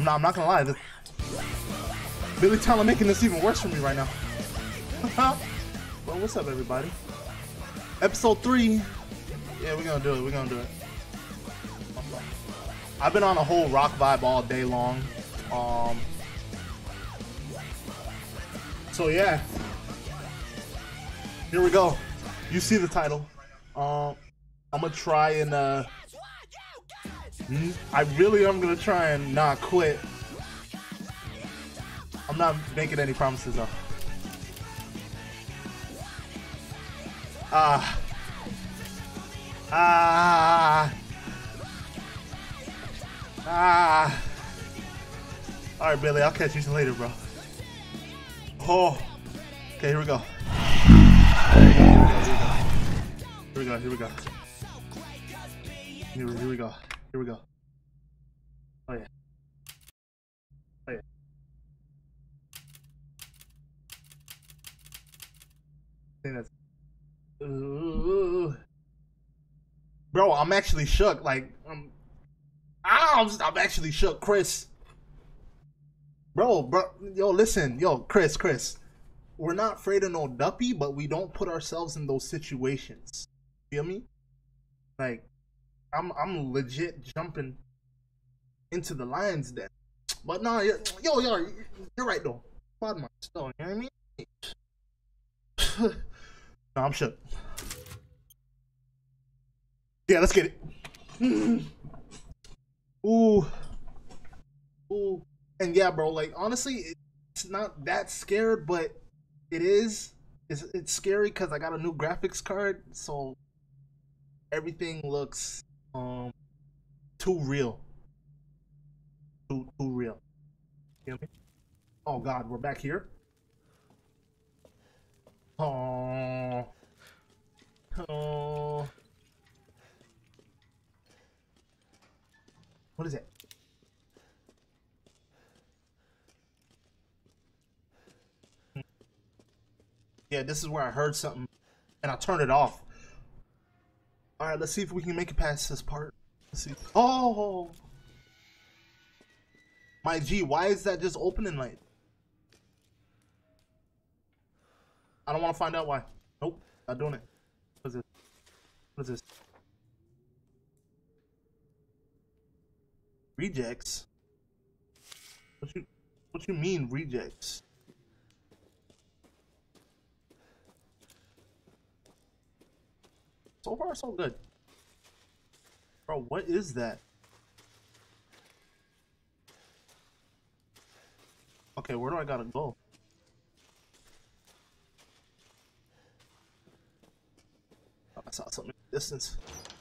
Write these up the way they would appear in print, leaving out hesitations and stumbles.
not gonna lie. Billy Tyler making this even worse for me right now. Well, what's up, everybody? Episode 3. Yeah, we're gonna do it. We're gonna do it. I've been on a whole rock vibe all day long. So yeah, here we go. You see the title. I'm gonna try and I really am gonna try and not quit. I'm not making any promises though. All right, Billy, I'll catch you later, bro. Oh, okay, here we go. Here we go. Here we go. Here we go. Here we go. Oh yeah. Oh yeah. I think that's. Ooh. Bro, I'm actually shook. Like, I'm actually shook, Chris. Bro, yo, listen, yo, Chris. We're not afraid of no duppy, but we don't put ourselves in those situations. Feel me? Like, I'm legit jumping into the lion's den. But nah, yo, you're right though. Pardon my stone, you know what I mean? No, I'm shook. Yeah, let's get it. Ooh. And yeah, bro, like, honestly, it's not that scared, but it is. It's scary because I got a new graphics card, so everything looks too real. Too real. You know me? Oh God, we're back here. Oh. What is it? Yeah, this is where I heard something and I turned it off. All right, let's see if we can make it past this part. Let's see. Oh, my G, why is that just opening like? I don't want to find out why. Nope, not doing it. What is this? What is this? Rejects? What you mean rejects? So far, so good. Bro, what is that? Okay, where do I gotta go? Oh, I saw something in the distance.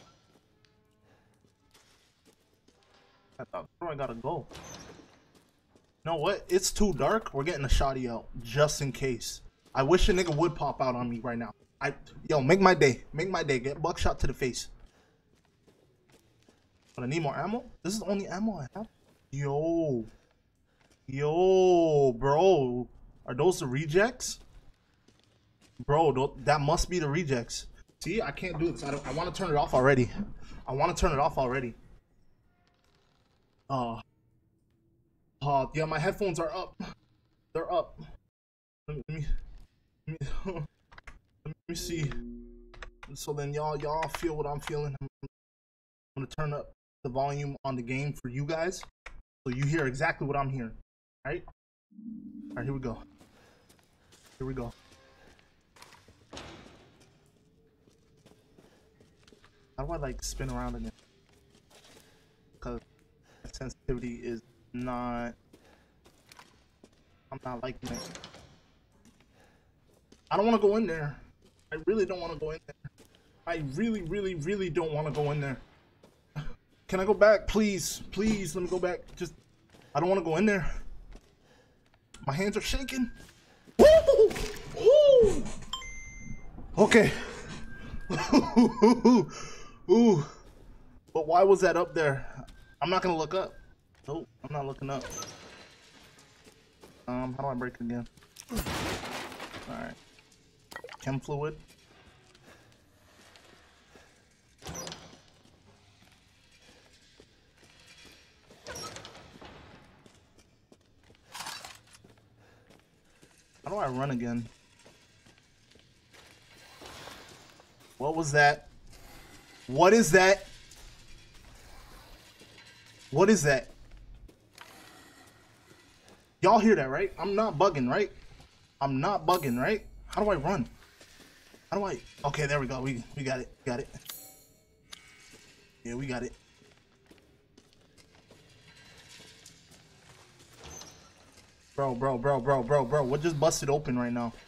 I thought, where do I gotta go? You know what? It's too dark. We're getting a shotty out just in case. I wish a nigga would pop out on me right now. Yo, make my day. Make my day. Get buckshot to the face. But I need more ammo. This is the only ammo I have. Yo, bro. Are those the rejects? Bro, that must be the rejects. See, I can't do this. I want to turn it off already. I want to turn it off already. Yeah, my headphones are up. They're up. Let me see. So then y'all feel what I'm feeling. I'm gonna turn up the volume on the game for you guys, so you hear exactly what I'm hearing. All right, here we go. Here we go. How do I like spin around again? Because sensitivity is not. I'm not liking it. I don't want to go in there. I really don't want to go in there. I really don't want to go in there. Can I go back, please? Please, let me go back. Just, I don't want to go in there. My hands are shaking. Woo! Ooh! Okay. Ooh. But why was that up there? I'm not gonna look up. Nope, I'm not looking up. How do I break it again? Alright. Chem fluid. run again. What was that? What is that? What is that? Y'all hear that, right? I'm not bugging, right? I'm not bugging, right? How do I run? How do I? Okay, there we go. We got it. Got it. Yeah, we got it. Bro. What just busted open right now?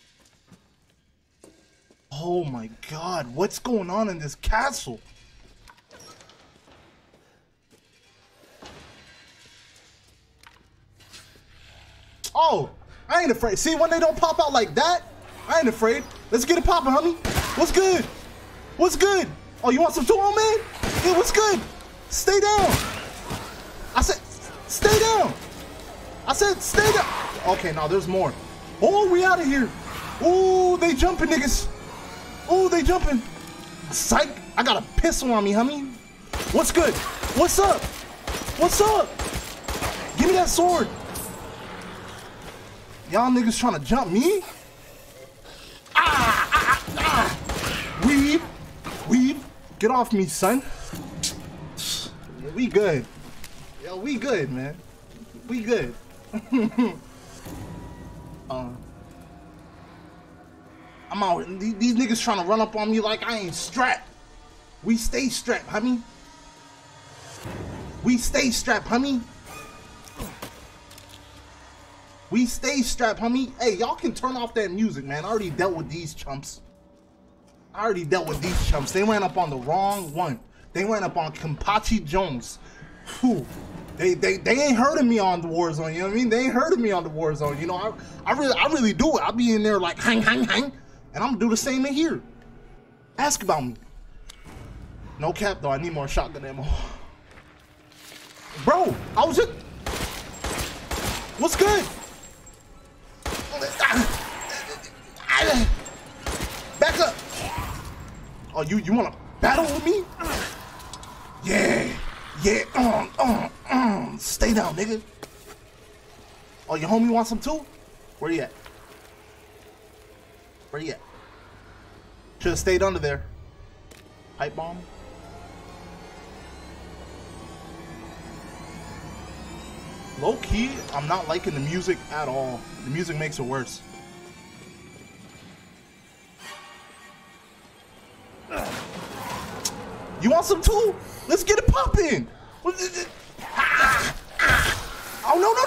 Oh my god. What's going on in this castle? Oh, I ain't afraid. See, when they don't pop out like that, I ain't afraid. Let's get it popping, homie. What's good? What's good? Oh, you want some too, old man? Yeah, what's good? Stay down. I said, stay down. I said, stay down. Okay, now there's more. Oh, we out of here. Oh, they jumping, niggas. Oh, they jumping. Psych. I got a pistol on me, homie. What's good? What's up? What's up? Give me that sword. Y'all niggas trying to jump me? Weave. Get off me, son. Yeah, we good. Yo, we good, man. We good. I'm out. These niggas trying to run up on me like I ain't strapped. We stay strapped, homie. We stay strapped, homie. We stay strapped, homie. Hey, y'all can turn off that music, man. I already dealt with these chumps. They ran up on the wrong one. They ran up on Kampachi Jones. Whew. They ain't heard of me on the Warzone, you know what I mean? They ain't heard of me on the Warzone. You know, I really do it. I'll be in there like hang. And I'm gonna do the same in here. Ask about me. No cap though, I need more shotgun ammo. Bro, I was just... What's good? Back up. Oh, you wanna battle with me? Yeah. Stay down, nigga. Oh, your homie wants some too? Where you at? Should've stayed under there. Pipe bomb. Low key, I'm not liking the music at all. The music makes it worse. You want some too? Let's get it poppin'. Oh no!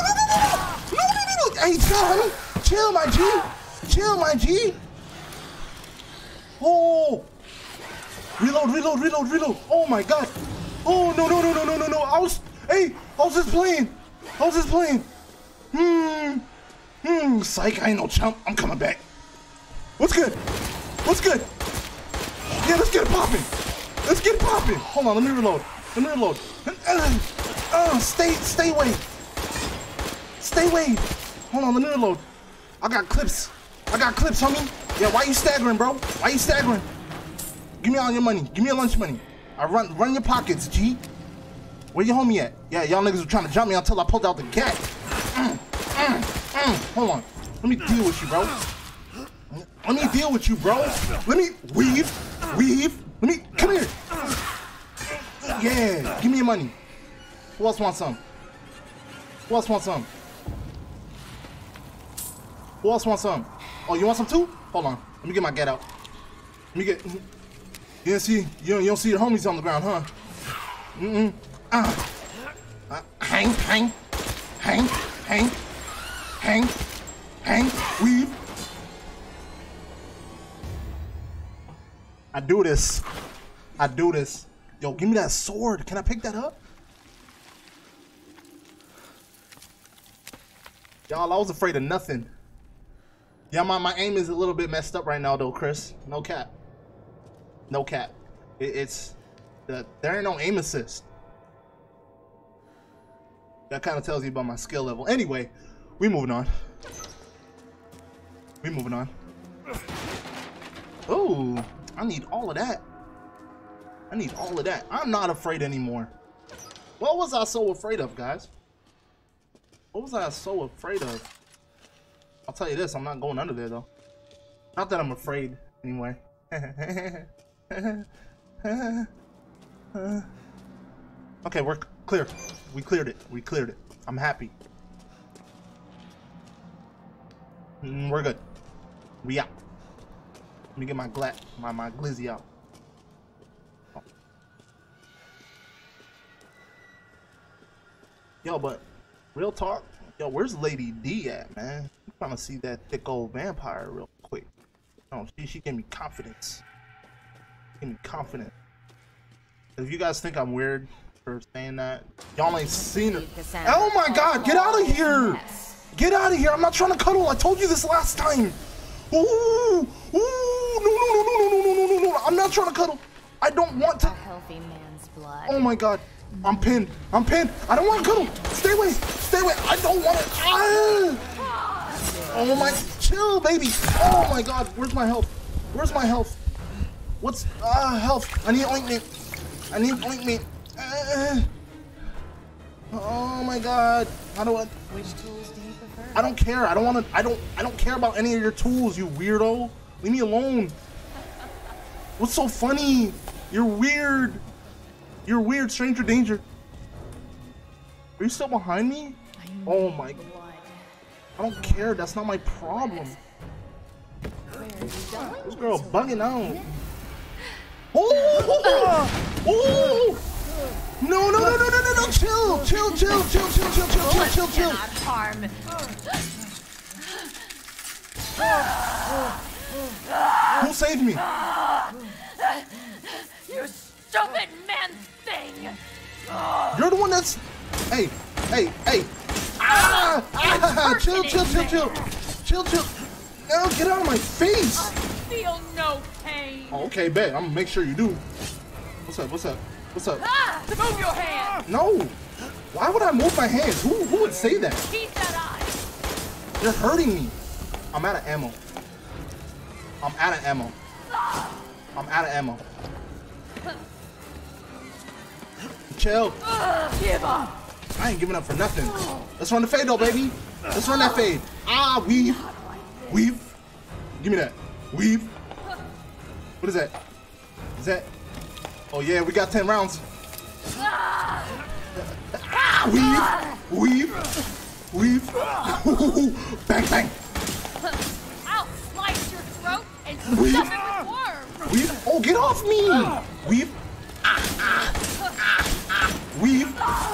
Hey, chill, honey. Chill, my G. Oh. Reload. Oh my god. Oh no. I was just playing. Psych, I ain't no chump. I'm coming back. What's good? Yeah, let's get it popping. Hold on, let me reload. Stay away. Hold on, let me reload. I got clips, homie. Yeah, why you staggering, bro? Give me all your money. Give me your lunch money. I run your pockets, G. Where your homie at? Yeah, y'all niggas were trying to jump me until I pulled out the gat. Hold on. Let me deal with you, bro. Let me weave. Let me, come here. Yeah, give me your money. Who else wants some? Oh, you want some too? Hold on. Let me get my gat out. You don't see your homies on the ground, huh? Hang. Weave. I do this. Yo, give me that sword. Can I pick that up? Y'all, I was afraid of nothing. Yeah, my aim is a little bit messed up right now, though, Chris. No cap. There ain't no aim assist. That kind of tells you about my skill level. Anyway, we moving on. Oh, I need all of that. I'm not afraid anymore. What was I so afraid of, guys? I'll tell you this, I'm not going under there though. Not that I'm afraid, anyway. Okay, we're clear. We cleared it. We cleared it. I'm happy. We're good. We out. Let me get my glizzy out. Oh. Yo, but real talk. Yo, where's Lady D at, man? I'm trying to see that thick old vampire real quick. Oh, she gave me confidence. Give me confidence. If you guys think I'm weird for saying that, y'all ain't seen her. Oh my God, get out of here! Get out of here! I'm not trying to cuddle. I told you this last time. Ooh, ooh, no! I'm not trying to cuddle. I don't want to. A healthy man's blood. Oh my God, I'm pinned. I'm pinned. I don't want to cuddle. Stay away. Stay away. I don't want to. Oh my, chill, baby. Oh my God, where's my health? Where's my health? What's health? I need ointment. I need ointment. Oh my God. How do I? Which tools do you prefer? I don't care. I don't want to. I don't care about any of your tools, you weirdo. Leave me alone. What's so funny? You're weird. You're weird, stranger danger. Are you still behind me? Oh my God. I don't care. That's not my problem. This girl bugging out. Oh! Oh! No! Chill. Harm. Who saved me? You stupid man thing. You're the one that's. Hey. Chill. No, get out of my face. I feel no pain. Oh, okay, bet. I'm gonna make sure you do. What's up? Move your hand. No. Why would I move my hands? Who would say that? Keep that eye. You're hurting me. I'm out of ammo. Chill. Give up. I ain't giving up for nothing. Let's run the fade though, baby. Let's run that fade. Weave. Give me that. Weave. What is that? Is that? Oh yeah, we got 10 rounds. Weave. Bang. I'll slice your throat and stuff it with worms. Weave. Oh, get off me. Weave. Weave.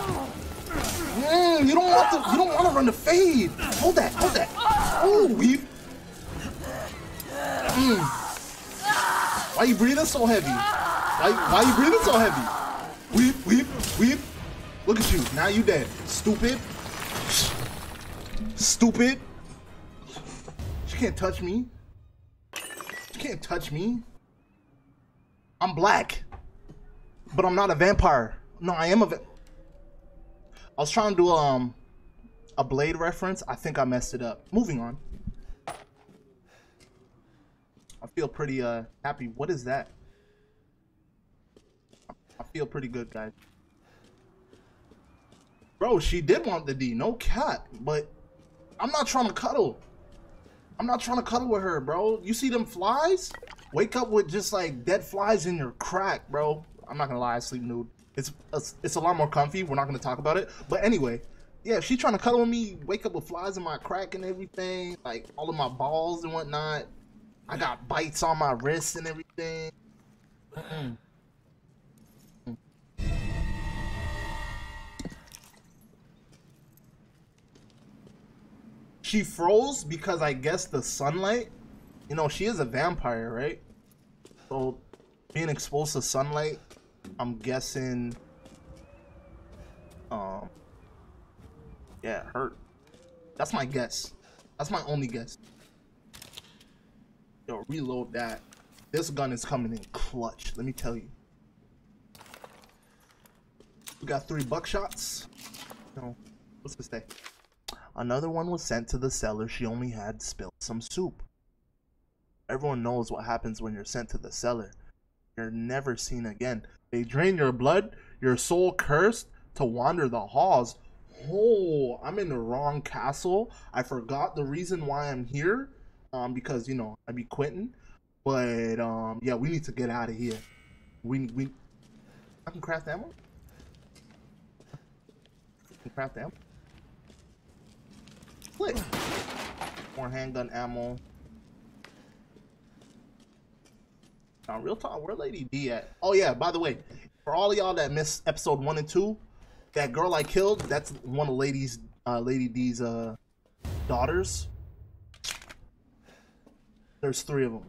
You don't want to run the fade. Hold that. Oh, weave. Why you breathing so heavy? Why you breathing so heavy? Weave. Look at you. Now you dead. Stupid. She can't touch me. I'm black. But I'm not a vampire. No, I am a vampire. I was trying to do a Blade reference. I think I messed it up. Moving on. I feel pretty happy. What is that? I feel pretty good, guys. Bro, she did want the D. No cap. But I'm not trying to cuddle. I'm not trying to cuddle with her, bro. You see them flies? Wake up with just like dead flies in your crack, bro. I'm not gonna lie, I sleep nude. It's a lot more comfy. We're not gonna talk about it. But anyway, yeah, if she trying to cuddle with me, wake up with flies in my crack and everything, like all of my balls and whatnot. I got bites on my wrists and everything. She froze because I guess the sunlight. You know, she is a vampire, right? So being exposed to sunlight, I'm guessing yeah, it hurt. That's my guess. That's my only guess. Yo, reload that. This gun is coming in clutch, let me tell you. We got 3 buckshots. No, what's this say? Another one was sent to the cellar. She only had spilled some soup. Everyone knows what happens when you're sent to the cellar. You're never seen again. They drain your blood, your soul cursed to wander the halls. Oh, I'm in the wrong castle. I forgot the reason why I'm here. Because you know I be quitting. But yeah, we need to get out of here. We I can craft ammo. I can craft ammo. Click. More handgun ammo. Now, real talk, where Lady D at? Oh yeah, by the way, for all of y'all that missed episode 1 and 2, that girl I killed, that's one of Lady D's daughters. There's 3 of them.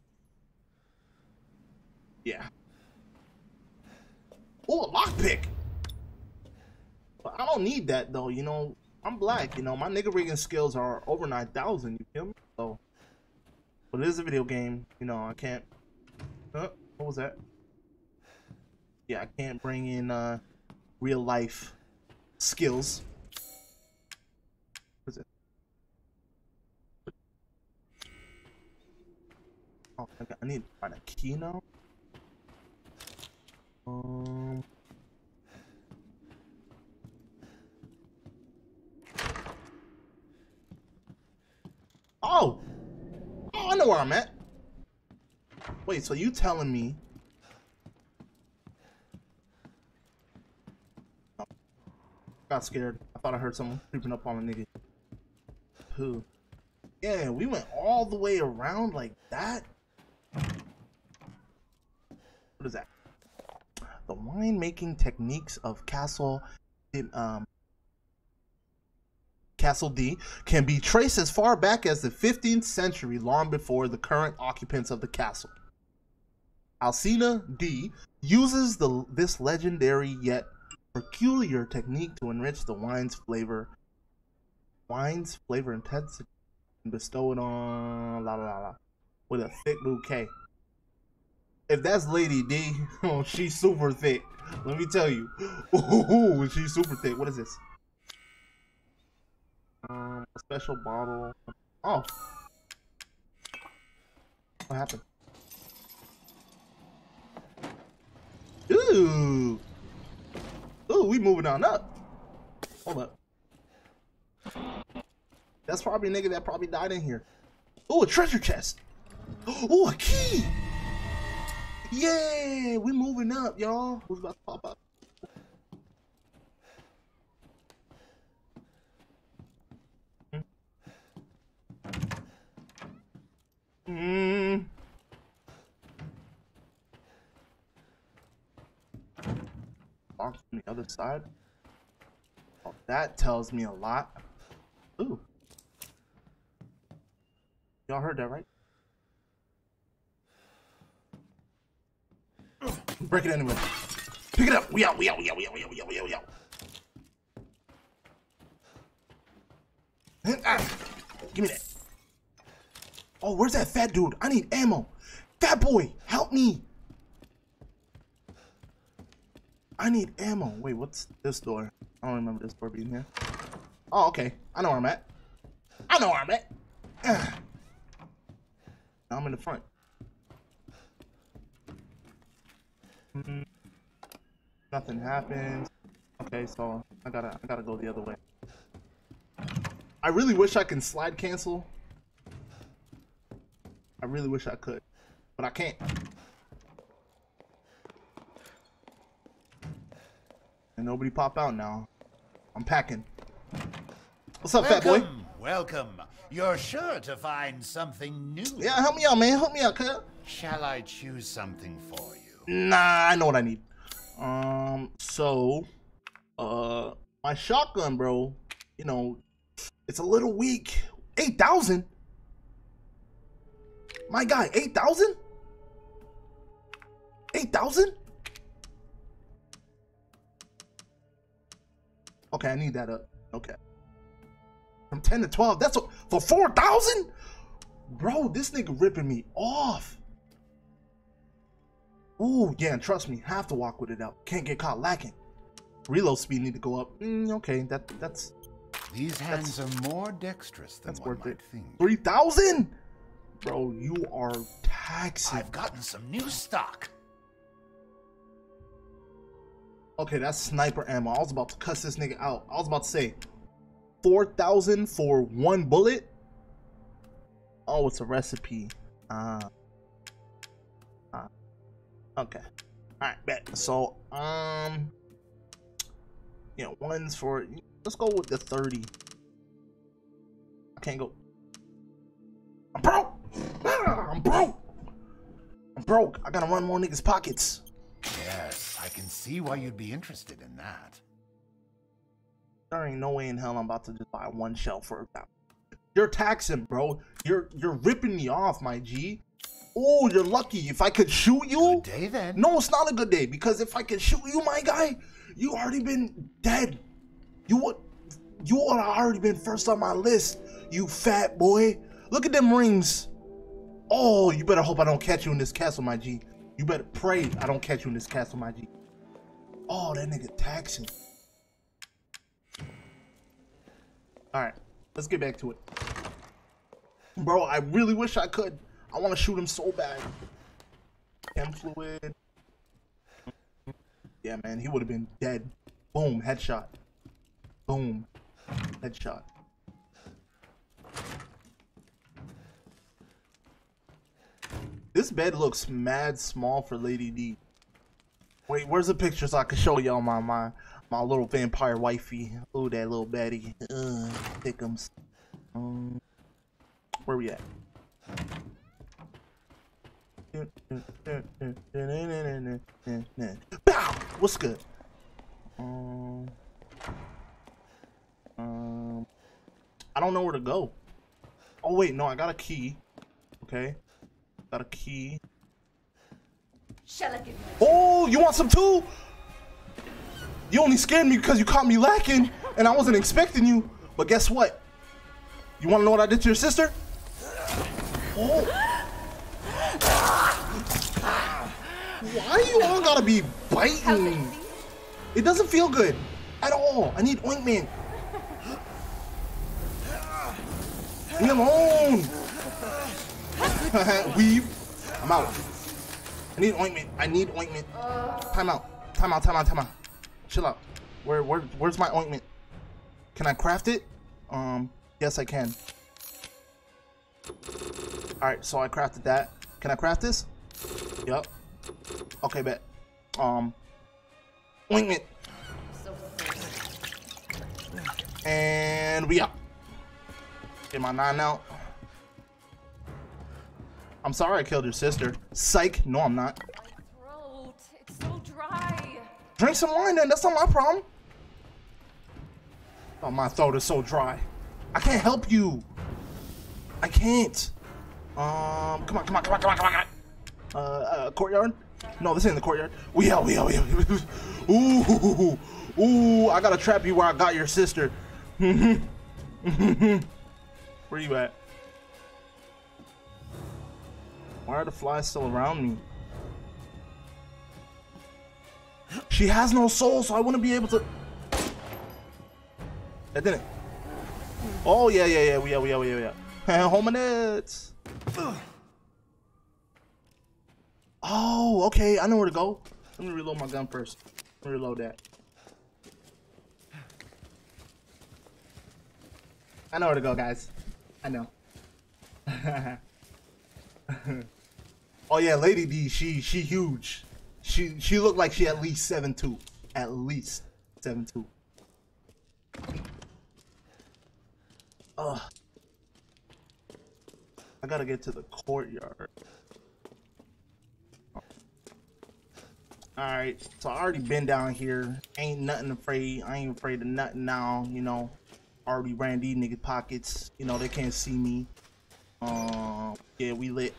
Yeah. Oh, a lockpick. But I don't need that though, you know. I'm black, you know. My nigga rigging skills are over 9,000. You feel me? So, but it is a video game, you know. I can't. What was that? Yeah, I can't bring in real life skills. What is it? Oh, I need to find a key now. Oh, I know where I'm at. Wait, so you telling me? Oh, got scared. I thought I heard someone creeping up on a nigga. Who? Yeah, we went all the way around like that. What is that? The winemaking techniques of Castle D can be traced as far back as the 15th century, long before the current occupants of the castle. Alcina D uses this legendary yet peculiar technique to enrich the wine's flavor intensity and bestow it on with a thick bouquet. If that's Lady D, oh, she's super thick. Let me tell you. Ooh, she's super thick. What is this? A special bottle. Oh. What happened? Ooh. Ooh, we moving on up. Hold up. That's probably a nigga that probably died in here. Ooh, a treasure chest. Ooh, a key. Yeah, we moving up, y'all. Who's about to pop up? Off from the other side. Oh, that tells me a lot. Ooh. Y'all heard that, right? Break it anyway. Pick it up. We out. Give me that. Oh, where's that fat dude? I need ammo. Fat boy, help me. I need ammo. Wait, what's this door? I don't remember this door being here. Oh, okay. I know where I'm at. Now I'm in the front. Nothing happens. Okay, so I gotta go the other way. I really wish I can slide cancel. I really wish I could, but I can't. And nobody pop out now. I'm packing. What's up, fat boy? Welcome. You're sure to find something new. Yeah, help me out, man. Help me out, cuz. Shall I choose something for you? Nah, I know what I need. My shotgun, bro, you know, it's a little weak. 8,000? My guy, 8,000? 8,000? Okay, I need that up. Okay. From 10 to 12, that's for 4,000? Bro, this nigga ripping me off. Ooh, yeah, and trust me, have to walk with it out. Can't get caught lacking. Reload speed need to go up. Okay, that's These hands are more dexterous than one might think. 3,000? Bro, you are taxing. I've gotten some new stock. Okay, that's sniper ammo. I was about to cuss this nigga out. I was about to say 4,000 for one bullet. Oh, it's a recipe. Okay. Alright, bet. So, you know, one's for, let's go with the 30. I can't go. I'm broke! I'm broke! I'm broke. I gotta run more niggas' pockets. Yes, I can see why you'd be interested in that. There ain't no way in hell I'm about to just buy one shell for that. You're taxing, bro. You're ripping me off, my G. Oh, you're lucky. If I could shoot you, Good day then. No, it's not a good day, because if I could shoot you, my guy, you already been dead. You would have already been first on my list, you fat boy. Look at them rings. Oh, you better hope I don't catch you in this castle, my G. You better pray I don't catch you in this castle, my G. Oh, that nigga taxing. All right, let's get back to it. Bro, I really wish I could. I want to shoot him so bad. Chem fluid. Yeah, man, he would have been dead. Boom, headshot. Boom, headshot. This bed looks mad small for Lady D. Wait, where's the picture so I can show y'all my little vampire wifey? Oh, that little baddie. Thickums. Where we at? Bow! What's good? I don't know where to go. Oh wait, no, I got a key. Okay, got a key. Shall I give you? Oh, you want some too? You only scared me because you caught me lacking, and I wasn't expecting you. But guess what? You want to know what I did to your sister? Oh. Why you all gotta be biting? It doesn't feel good at all. I need ointment. Leave me alone. Weave. I'm out. I need ointment. I need ointment. Time out. Time out. Time out. Time out. Chill out. Where's my ointment? Can I craft it? Yes, I can. All right, so I crafted that. Can I craft this? Yup. Okay, bet. Ointment. And we up. Get my 9 out. I'm sorry I killed your sister. Psych. No, I'm not. My throat, it's so dry. Drink some wine then. That's not my problem. Oh, my throat is so dry. I can't help you. I can't. Come on, come on, come on, come on, come on. Courtyard? No, this ain't the courtyard. We out. Ooh, I gotta trap you where I got your sister. Where you at? Why are the flies still around me? She has no soul, so I wouldn't be able to. That didn't. Oh yeah. We out. Hominets. Oh, okay. I know where to go. Let me reload my gun first. Let me reload that. I know where to go, guys. I know. Oh yeah, Lady D. She huge. She looked like she at least 7'2". At least 7'2". Ugh. I gotta get to the courtyard. Alright, so I already been down here. Ain't nothing afraid. I ain't afraid of nothing now, you know. Already ran these niggas pockets. You know, they can't see me. Yeah, we lit.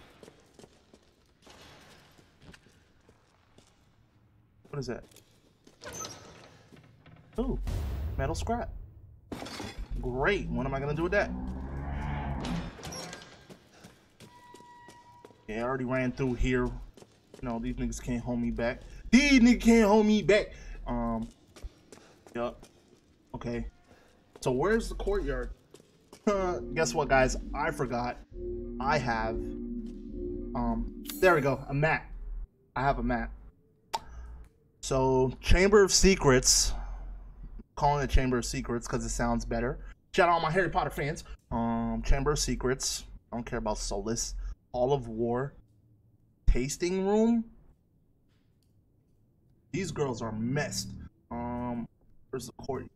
What is that? Ooh, metal scrap. Great. What am I gonna do with that? Yeah, I already ran through here. No, these niggas can't hold me back. These niggas can't hold me back. Yup. Okay. So where's the courtyard? Guess what, guys? I forgot. I have. There we go. A map. I have a map. So, Chamber of Secrets. Calling it Chamber of Secrets because it sounds better. Shout out all my Harry Potter fans. Chamber of Secrets. I don't care about Solace. Hall of War. Tasting Room. These girls are messed. Where's the courtyard?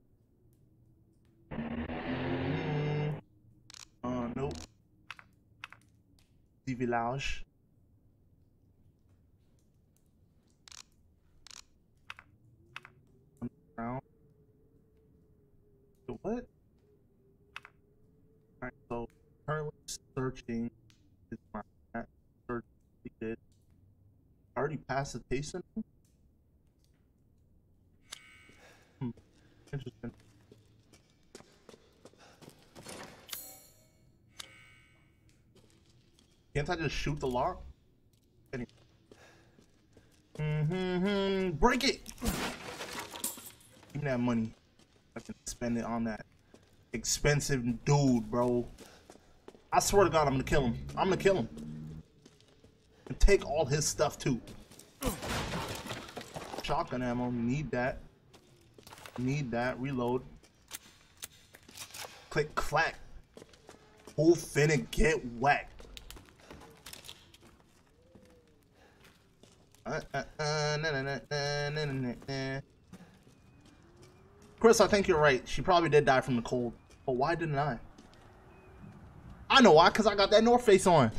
Nope. The village. Underground. What? Alright, so currently searching is my search did. I already passed the tasting. Interesting. Can't I just shoot the lock? Anyway. Break it! Give me that money. I can spend it on that expensive dude, bro. I swear to God, I'm gonna kill him. I'm gonna kill him. And take all his stuff too. Shotgun ammo, need that. Need that. Reload. Click clack. Who finna get whacked? Chris, I think you're right. She probably did die from the cold. But why didn't I? I know why, because I got that North Face on.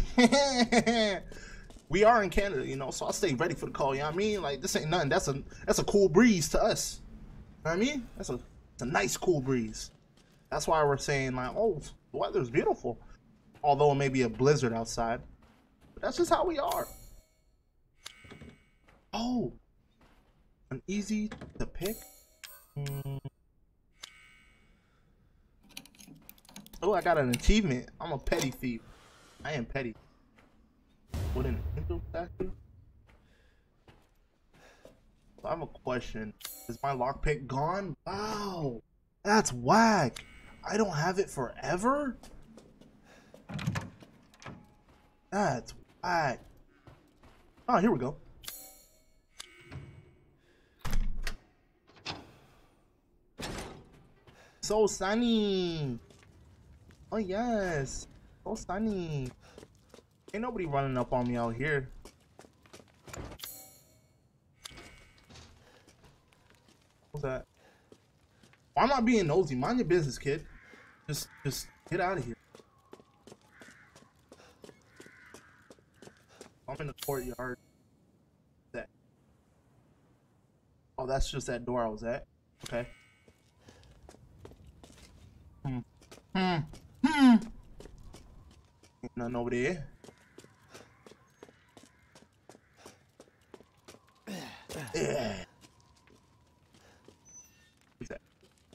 We are in Canada, you know, so I'll stay ready for the call, you know what I mean? Like, this ain't nothing. That's a cool breeze to us. You know what I mean? It's a nice cool breeze. That's why we're saying, like, oh, the weather's beautiful. Although it may be a blizzard outside. But that's just how we are. Oh, an easy to pick. Oh, I got an achievement. I'm a petty thief. I am petty. What an intro statue? I have a question. Is my lockpick gone? Wow, that's whack. I don't have it forever? That's whack. Oh, here we go. So sunny. Oh yes, so sunny. Ain't nobody running up on me out here. What's that? Why am I being nosy? Mind your business, kid. Just get out of here. I'm in the courtyard. That. Oh, that's just that door I was at. Okay. Ain't nothing over there. Yeah. What's that?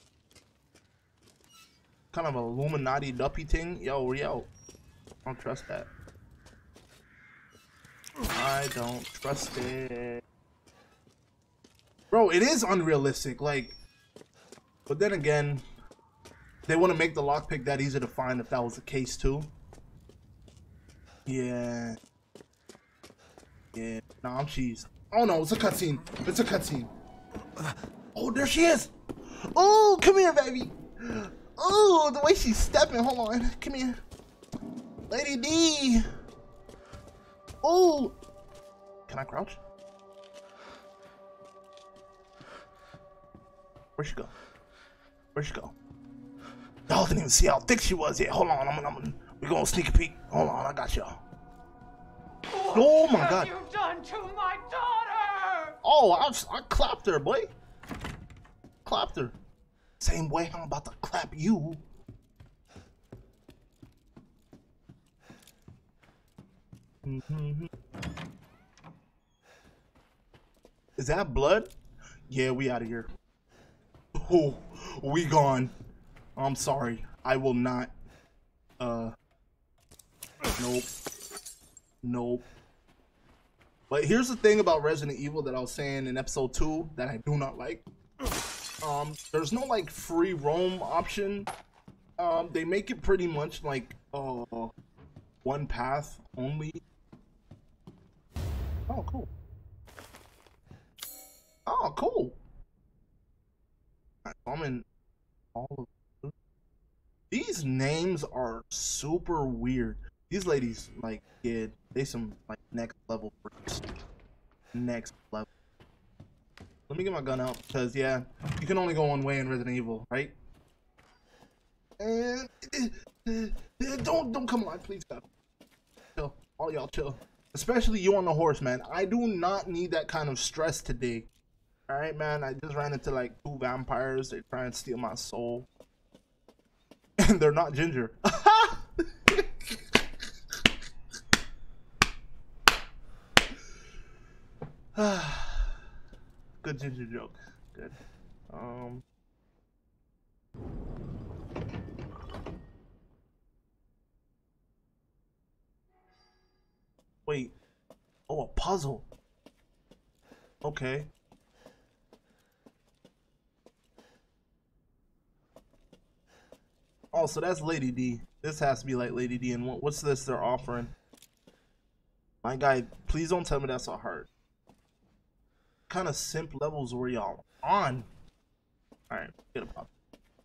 Kind of a Illuminati duppy thing. Yo. I don't trust that. I don't trust it. Bro, it is unrealistic, like, but then again, they wouldn't make the lockpick that easy to find if that was the case too. Yeah. Nah, I'm cheese. Oh no, it's a cutscene. It's a cutscene. Oh, there she is. Oh, come here, baby. Oh, the way she's stepping. Hold on. Come here. Lady D. Oh. Can I crouch? Where'd she go? Where'd she go? Y'all didn't even see how thick she was yet. Hold on, we're gonna sneak a peek. Hold on, I got y'all. Oh my God! What have you done to my daughter? Oh, I clapped her, boy. Clapped her. Same way I'm about to clap you. Is that blood? Yeah, we out of here. Oh, we gone. I'm sorry. I will not. Nope. But here's the thing about Resident Evil that I was saying in episode 2 that I do not like. There's no like free roam option. They make it pretty much like one path only. Oh, cool. Oh, cool. Right, so I'm in all of them. These names are super weird. These ladies, like, yeah, they some like next level freaks. Next level. Let me get my gun out because yeah, you can only go one way in Resident Evil, right? And don't come alive, please. God. Chill, all y'all chill. Especially you on the horse, man. I do not need that kind of stress today. All right, man. I just ran into like 2 vampires. They're trying to steal my soul, and they're not ginger. Good ginger joke. Good. Wait. Oh, a puzzle. Okay. Oh, so that's Lady D. This has to be like Lady D. And what's this they're offering? My guy, please don't tell me that's a heart. What kind of simp levels were y'all on? Alright, get a pop.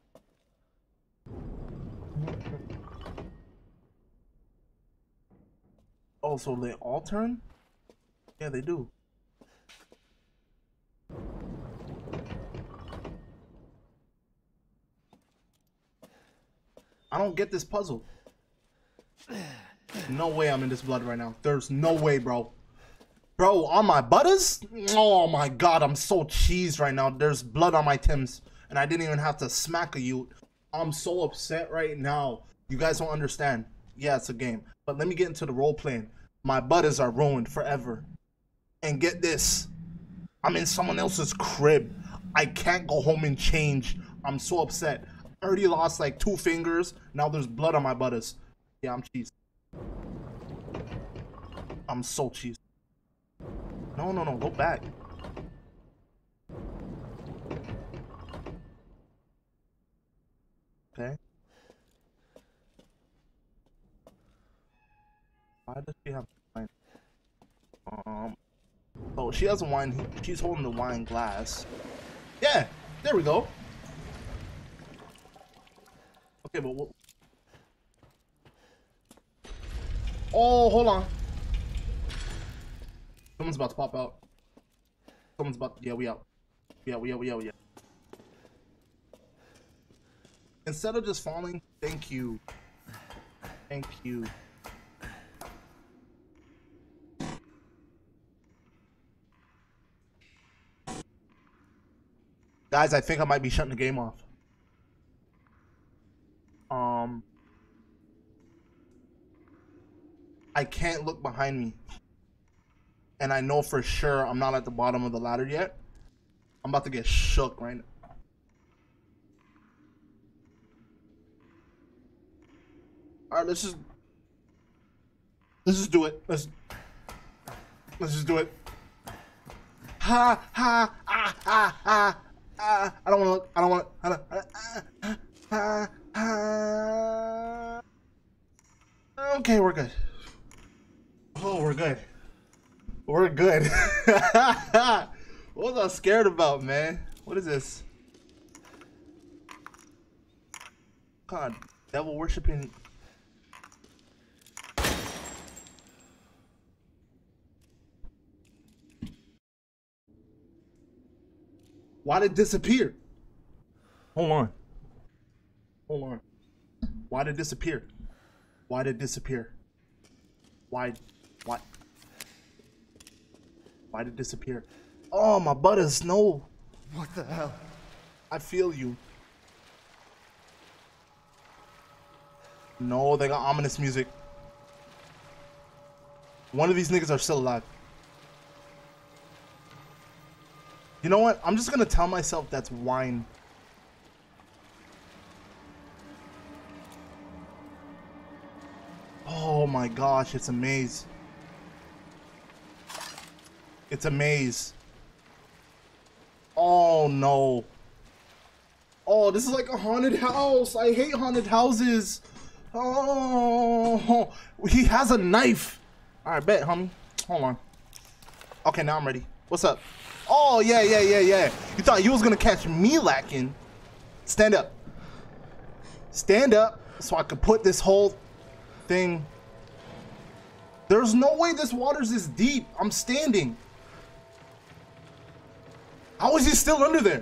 Oh, so they all turn? Yeah, they do. I don't get this puzzle. No way I'm in this blood right now. There's no way, bro. Bro, on my butters? Oh my god, I'm so cheesed right now. There's blood on my Tims, and I didn't even have to smack a you. I'm so upset right now. You guys don't understand. Yeah, it's a game. But let me get into the role playing. My butters are ruined forever. And get this. I'm in someone else's crib. I can't go home and change. I'm so upset. I already lost like 2 fingers. Now there's blood on my butters. Yeah, I'm cheesed. I'm so cheesed. No, no, no. Go back. Okay. Why does she have wine? Oh, she has a wine. She's holding the wine glass. Yeah, there we go. Okay, but what? Oh, hold on. Someone's about to pop out. Someone's about. Yeah, we out. Yeah, we out. Instead of just falling, thank you. Thank you. Guys, I think I might be shutting the game off. I can't look behind me. And I know for sure I'm not at the bottom of the ladder yet. I'm about to get shook right now. Alright, let's just do it. Let's just do it. Ha ha ah ah ah ah. I don't wanna look. I don't wanna okay, we're good. Oh, we're good. We're good. What was I scared about, man? What is this? God, devil worshiping. Why did it disappear? Hold on. Hold on. Why did it disappear? Why did it disappear? Why did it disappear? Oh, my butters, no. What the hell? I feel you. No, they got ominous music. One of these niggas are still alive. You know what? I'm just gonna tell myself that's wine. Oh my gosh, it's a maze. It's a maze. Oh no. Oh, this is like a haunted house. I hate haunted houses. Oh, he has a knife. All right, bet, homie. Hold on. Okay, now I'm ready. What's up? Oh, yeah. You thought you was gonna catch me lacking. Stand up. Stand up so I could put this whole thing. There's no way this water's this deep. I'm standing. How is he still under there?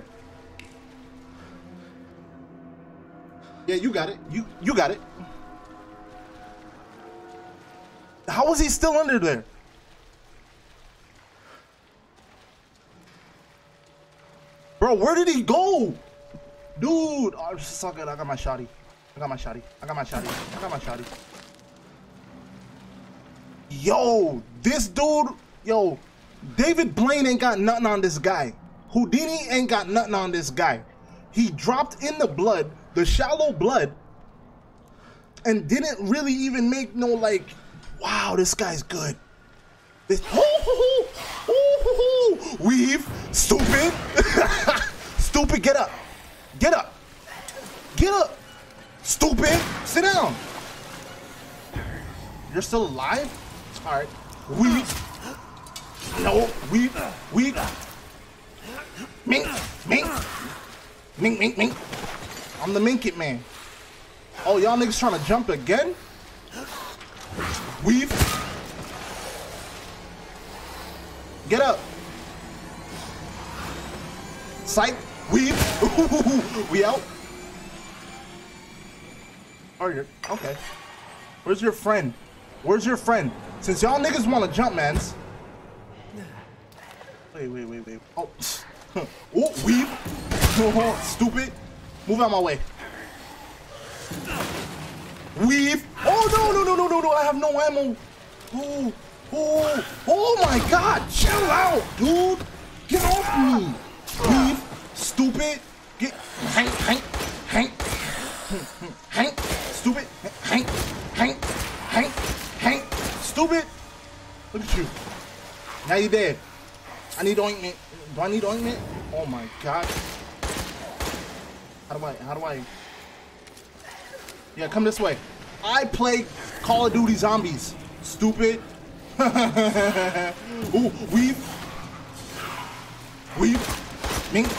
Yeah, you got it. You got it. How is he still under there? Bro, where did he go? Dude, oh, suck it. I got my shotty. Yo, this dude, yo, David Blaine ain't got nothing on this guy. Houdini ain't got nothing on this guy. He dropped in the blood, the shallow blood, and didn't really even make no like, wow, this guy's good. This, weave, stupid, stupid, get up, stupid, sit down. You're still alive? All right, weave, no, weave, mink. I'm the Mink It Man. Oh, y'all niggas trying to jump again? Weave. Get up. Sight. Weave. We out. Oh, you're okay. Where's your friend? Where's your friend? Since y'all niggas want to jump, mans. Wait. Oh. Oh, weave. Stupid. Move out my way. Weave. Oh, no. I have no ammo. Oh my God. Chill out, dude. Get off me. Weave. Stupid. Get. Hank. Stupid. Hank. Stupid. Look at you. Now you're dead. I need ointment. Do I need ointment? Oh my God. How do I? Yeah, come this way. I play Call of Duty Zombies. Stupid. Ooh, weave. Mink.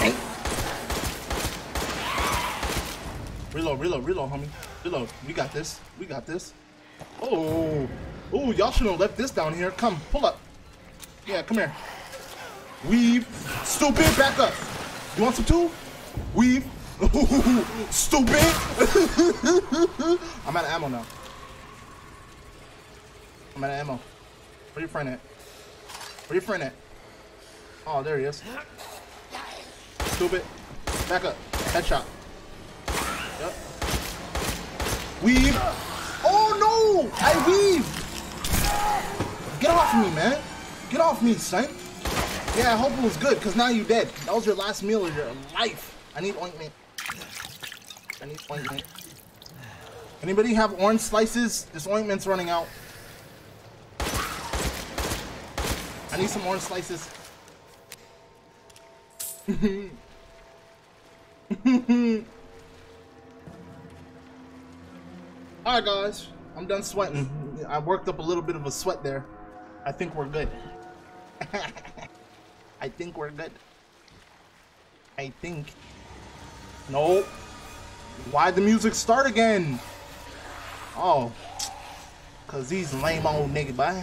Reload, homie. Reload. We got this. Oh, y'all shouldn't have left this down here. Come, pull up. Yeah, come here. Weave. Stupid, back up. You want some too? Weave. Stupid. I'm out of ammo now. Where your friend at? Oh, there he is. Stupid. Back up. Headshot. Yep. Weave. Oh no! I weave. Get off me, man. Get off me, son. Yeah, I hope it was good, because now you're dead. That was your last meal of your life. I need ointment. Anybody have orange slices? This ointment's running out. I need some orange slices. Alright guys, I'm done sweating. I worked up a little bit of a sweat there. I think we're good. I think. Nope. Why'd the music start again? Oh. Cause these lame old niggas, boy.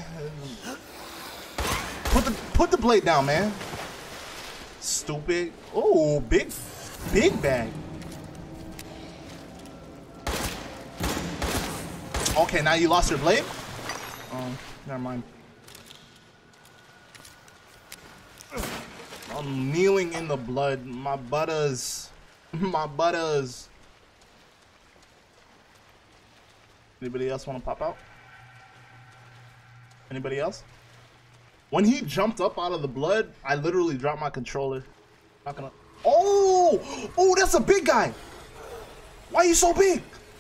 Put the blade down, man. Stupid. Oh, big bag. Okay, now you lost your blade? Oh, never mind. I'm kneeling in the blood. My butters. Anybody else want to pop out? Anybody else? When he jumped up out of the blood, I literally dropped my controller. Not gonna. Oh, that's a big guy. Why are you so big?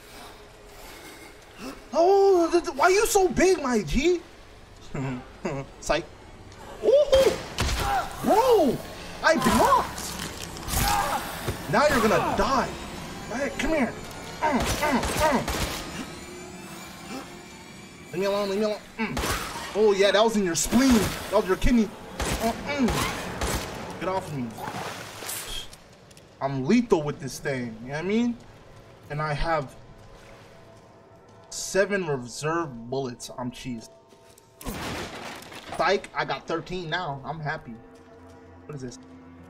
Oh, why are you so big, my G? Psych. Ooh, bro, I blocked. Now you're gonna die. All right, come here. Leave me alone. Oh yeah, that was in your spleen. That was your kidney. Get off of me. I'm lethal with this thing, you know what I mean? And I have 7 reserve bullets. I'm cheesed. Psych, I got 13 now. I'm happy. What is this?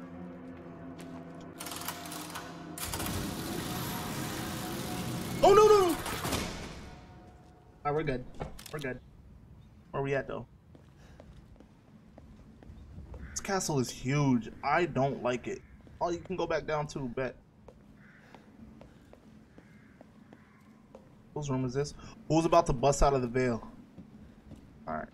Oh, no, no, no. Alright, we're good. We're good. Where are we at, though? This castle is huge. I don't like it. Oh, you can go back down too, bet. Whose room is this? Who's about to bust out of the veil? Alright.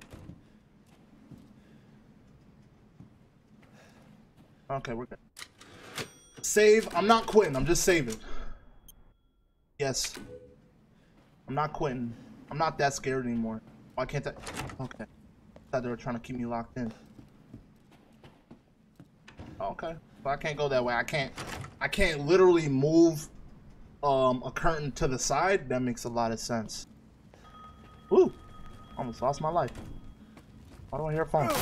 Okay, we're good. Save. I'm not quitting. I'm just saving. Yes. I'm not quitting. I'm not that scared anymore. Why can't I? Okay. I thought they were trying to keep me locked in. Okay. But I can't go that way. I can't literally move a curtain to the side. That makes a lot of sense. Woo! Almost lost my life. Why do I hear a phone?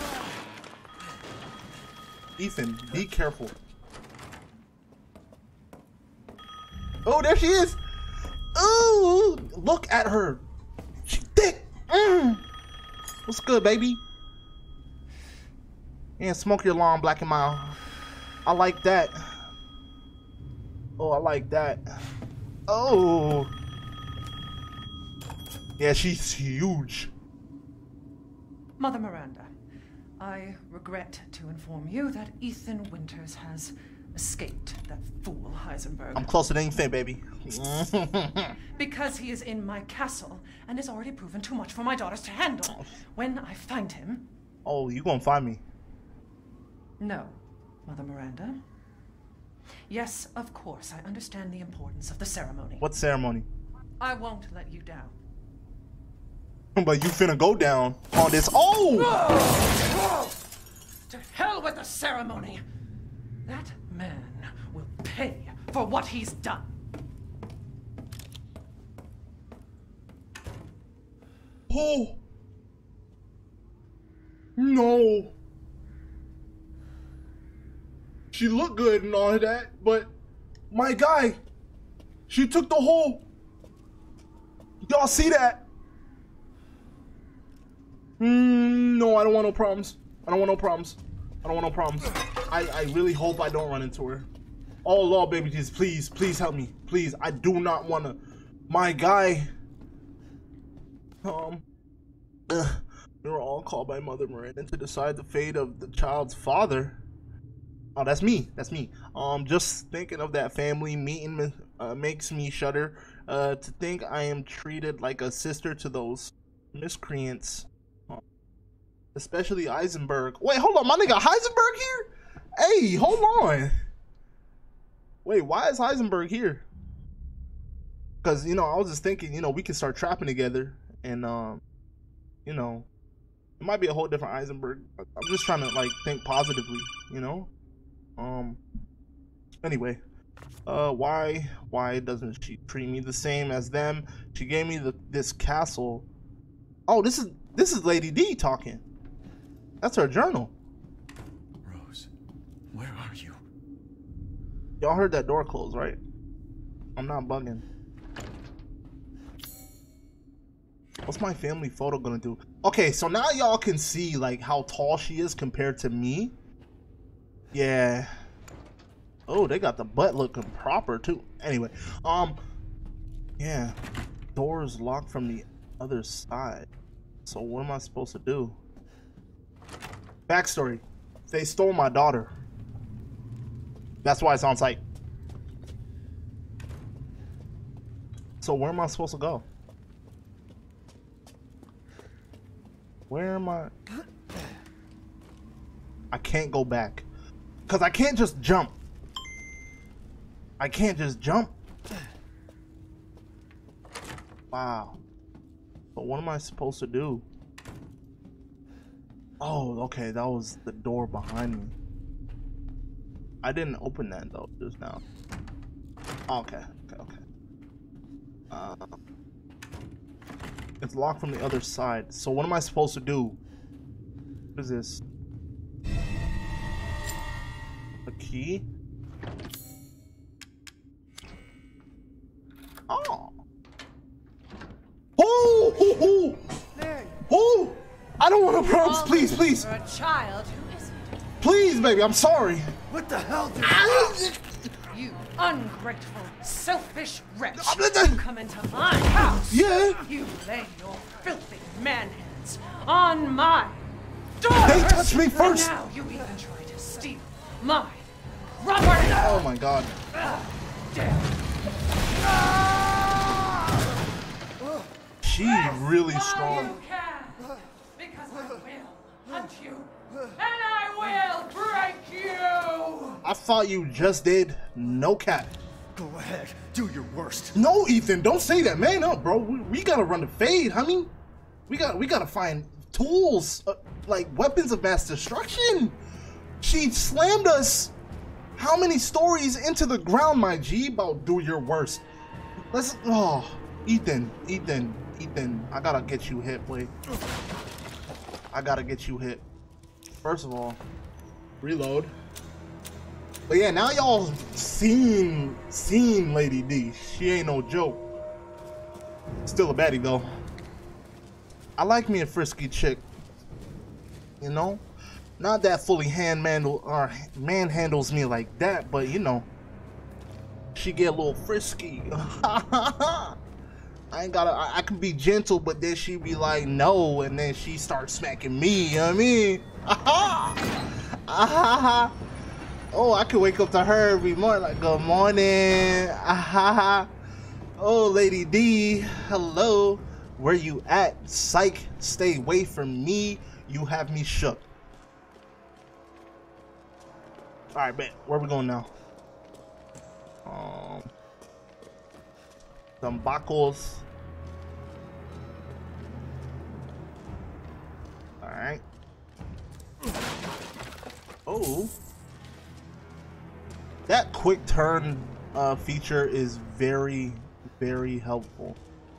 Ethan, be careful. Oh, there she is. Oh, look at her. She thick. What's good, baby? Yeah, smoke your long black and mild. I like that. Oh, I like that. Oh. Yeah, she's huge. Mother Miranda, I regret to inform you that Ethan Winters has escaped that fool Heisenberg. I'm closer than you think, baby. Because he is in my castle and has already proven too much for my daughters to handle. When I find him... Oh, you gonna find me? No, Mother Miranda. Yes, of course, I understand the importance of the ceremony. What ceremony? I won't let you down. But you finna go down on this. Oh! To hell with the ceremony! That man will pay for what he's done. Oh! No! She looked good and all of that, but my guy, she took the whole. Y'all see that? No, I don't want no problems. I don't want no problems. I don't want no problems. I really hope I don't run into her. Oh Lord, baby Jesus, please, please help me. Please, I do not want to. My guy. We were all called by Mother Miranda to decide the fate of the child's father. Oh, that's me. That's me. Just thinking of that family meeting makes me shudder. To think I am treated like a sister to those miscreants. Especially Heisenberg. Wait, hold on. My nigga Heisenberg here? Hey, hold on. Wait, why is Heisenberg here? Because, you know, I was just thinking, you know, we can start trapping together. And, you know, it might be a whole different Heisenberg. I'm just trying to, like, think positively, you know? Anyway. Why doesn't she treat me the same as them? She gave me this castle. Oh, this is Lady D talking. That's her journal. Rose, where are you? Y'all heard that door close, right? I'm not bugging. What's my family photo gonna do? Okay, so now y'all can see like how tall she is compared to me. Yeah. Oh, they got the butt looking proper too. Anyway, yeah. Door's locked from the other side. So what am I supposed to do? Backstory. They stole my daughter. That's why it's on site. So where am I supposed to go? Where am I? I can't go back. Because I can't just jump. I can't just jump. Wow. But what am I supposed to do? Oh, okay, that was the door behind me. I didn't open that though just now. Okay. It's locked from the other side. So what am I supposed to do? What is this? A key. Oh. Oh! Oh! I don't want to promise. Please, please. For a child who isn't. Please, baby. I'm sorry. What the hell did You ungrateful, selfish wretch! I'm You not- come into my house! Yeah. You lay your filthy man hands on my daughter! They touched me first. And now you even try to steal my property! Oh my God. She's really strong. You can, because I will hunt you, and I will break you! I thought you just did. No cap. Go ahead, do your worst. No, Ethan, don't say that. Man up, bro. We gotta run the fade, honey. We gotta find tools, like weapons of mass destruction. She slammed us how many stories into the ground, my G? About do your worst. Let's. Oh, Ethan. I gotta get you hit, boy. I gotta get you hit. First of all, reload. But yeah, now y'all seen Lady D. She ain't no joke. Still a baddie though. I like me a frisky chick. You know, not that fully manhandles me like that, but you know, she get a little frisky. I can be gentle, but then she be like no, and then she starts smacking me. You know what I mean? Oh, I could wake up to her every morning like, good morning. Oh, Lady D, hello. Where you at? Psych, stay away from me. You have me shook. All right, bet. Where we going now? Some buckles. All right. Oh. That quick turn feature is very, very helpful.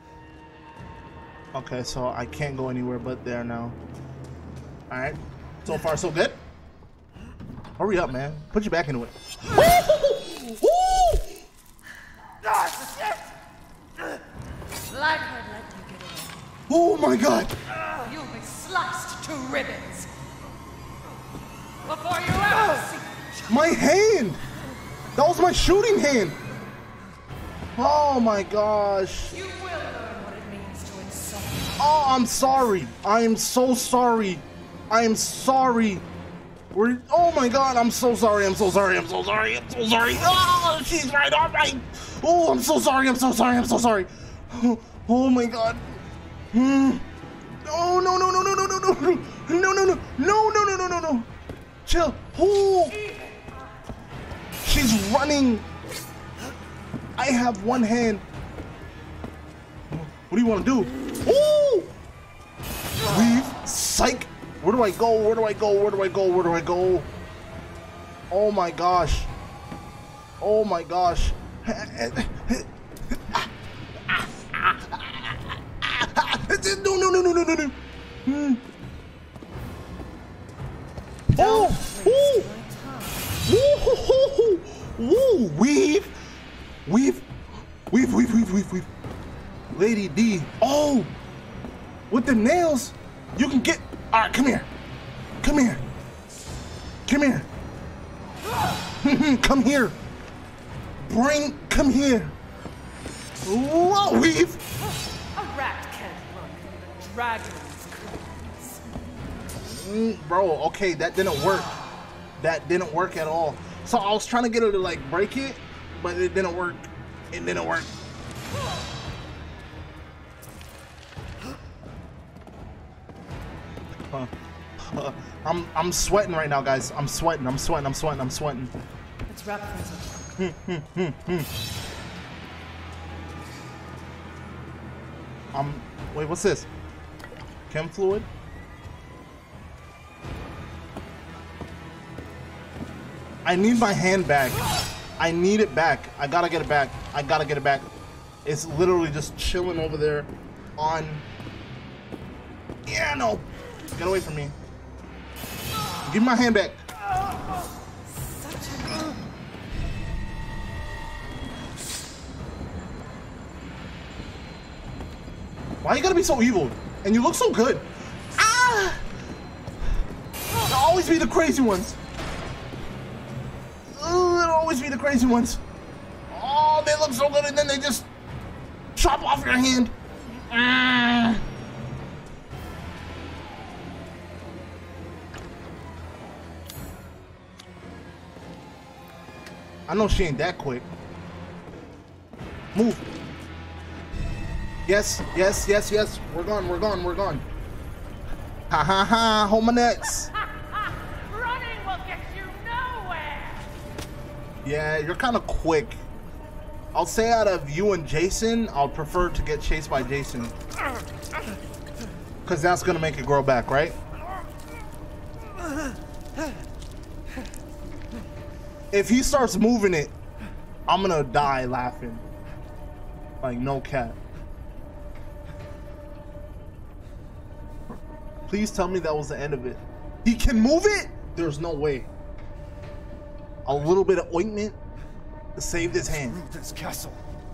Okay, so I can't go anywhere but there now. Alright. So far, so good. Hurry up, man. Put your back into it. Life would let you get away. Oh my God! You'll be sliced to ribbons before you ever see My hand! That was my shooting hand! Oh my gosh. You will learn what it means to insult. Oh, I'm sorry. I am so sorry. I am sorry. Oh my God, I'm so sorry. I'm so sorry. Oh, she's right on my. Oh, I'm so sorry. I'm so sorry. Oh my God. Oh, no. Chill. Oh. She's running. I have one hand. What do you want to do? Ooh! Leave. Psych. Where do I go? Oh my gosh. No. Oh! Ooh! Weave. Lady D. Oh! With the nails, you can get. All right, come here. Come here. Come here. Whoa, weave. A rat can't run from the dragon's claws. Bro, okay, that didn't work. That didn't work at all. So I was trying to get her to like break it, but it didn't work. I'm sweating right now, guys. I'm sweating. It's rat poison. Wait, what's this? Chem fluid? I need my hand back. I need it back. I gotta get it back. It's literally just chilling over there on. Yeah, no. Get away from me. Give me my hand back. Why you gotta be so evil? And you look so good. Ah! It'll always be the crazy ones. It'll always be the crazy ones. Oh, they look so good, and then they just chop off your hand. Ah. I know she ain't that quick. Move. Yes, yes, yes, yes. We're gone, we're gone, we're gone. Ha ha ha, hold my nuts. Running will get you nowhere. Yeah, you're kind of quick. I'll say out of you and Jason, I'll prefer to get chased by Jason. Because that's going to make it grow back, right? If he starts moving it, I'm going to die laughing. Like, no cap. Please tell me that was the end of it. He can move it? There's no way. A little bit of ointment to save his hand. Through this castle.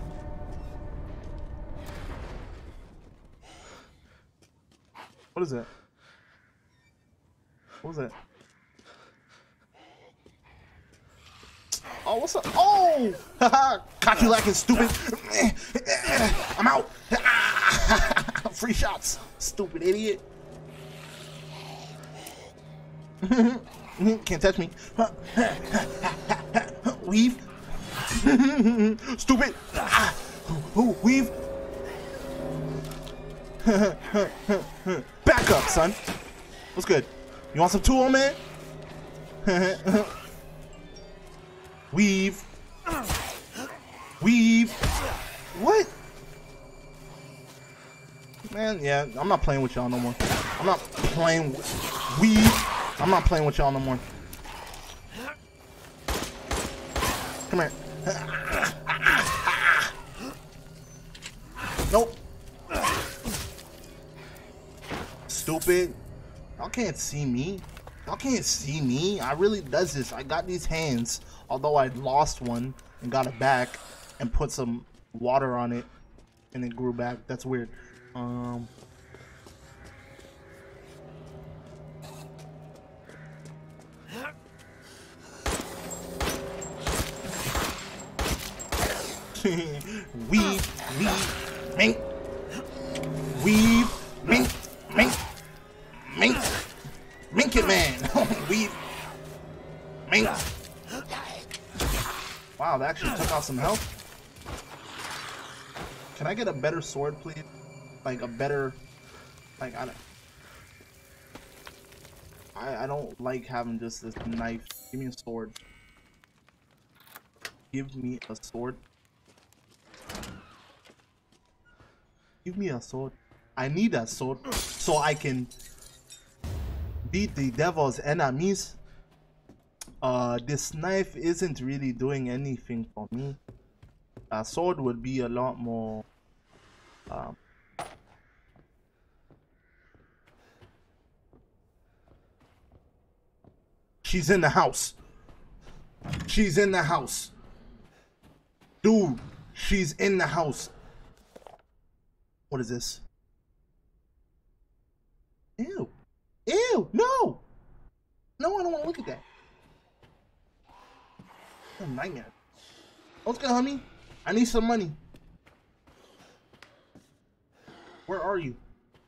What is that? What was that? Oh, what's up? Oh! Haha! Cocky lacking stupid. I'm out. Free shots. Stupid idiot. Can't touch me. Weave. Stupid. Weave. Back up, son. What's good? You want some tool, man? Weave. Weave. What? Man, yeah, I'm not playing with y'all no more. I'm not playing with weave. I'm not playing with y'all no more. Come here. Nope. Stupid. Y'all can't see me. Y'all can't see me. I really does this. I got these hands. Although I lost one and got it back and put some water on it and it grew back. That's weird. Weave, mink, weave, mink, mink it, man. Weave, mink. Wow, that actually took out some health. Can I get a better sword, please? Like a better, like I don't like having just this knife. Give me a sword. Give me a sword. Give me a sword. I need a sword so I can beat the devil's enemies. This knife isn't really doing anything for me. A sword would be a lot more she's in the house. She's in the house. Dude, she's in the house. What is this? Ew. Ew, no! No, I don't want to look at that. A nightmare. What's good, homie? I need some money. Where are you?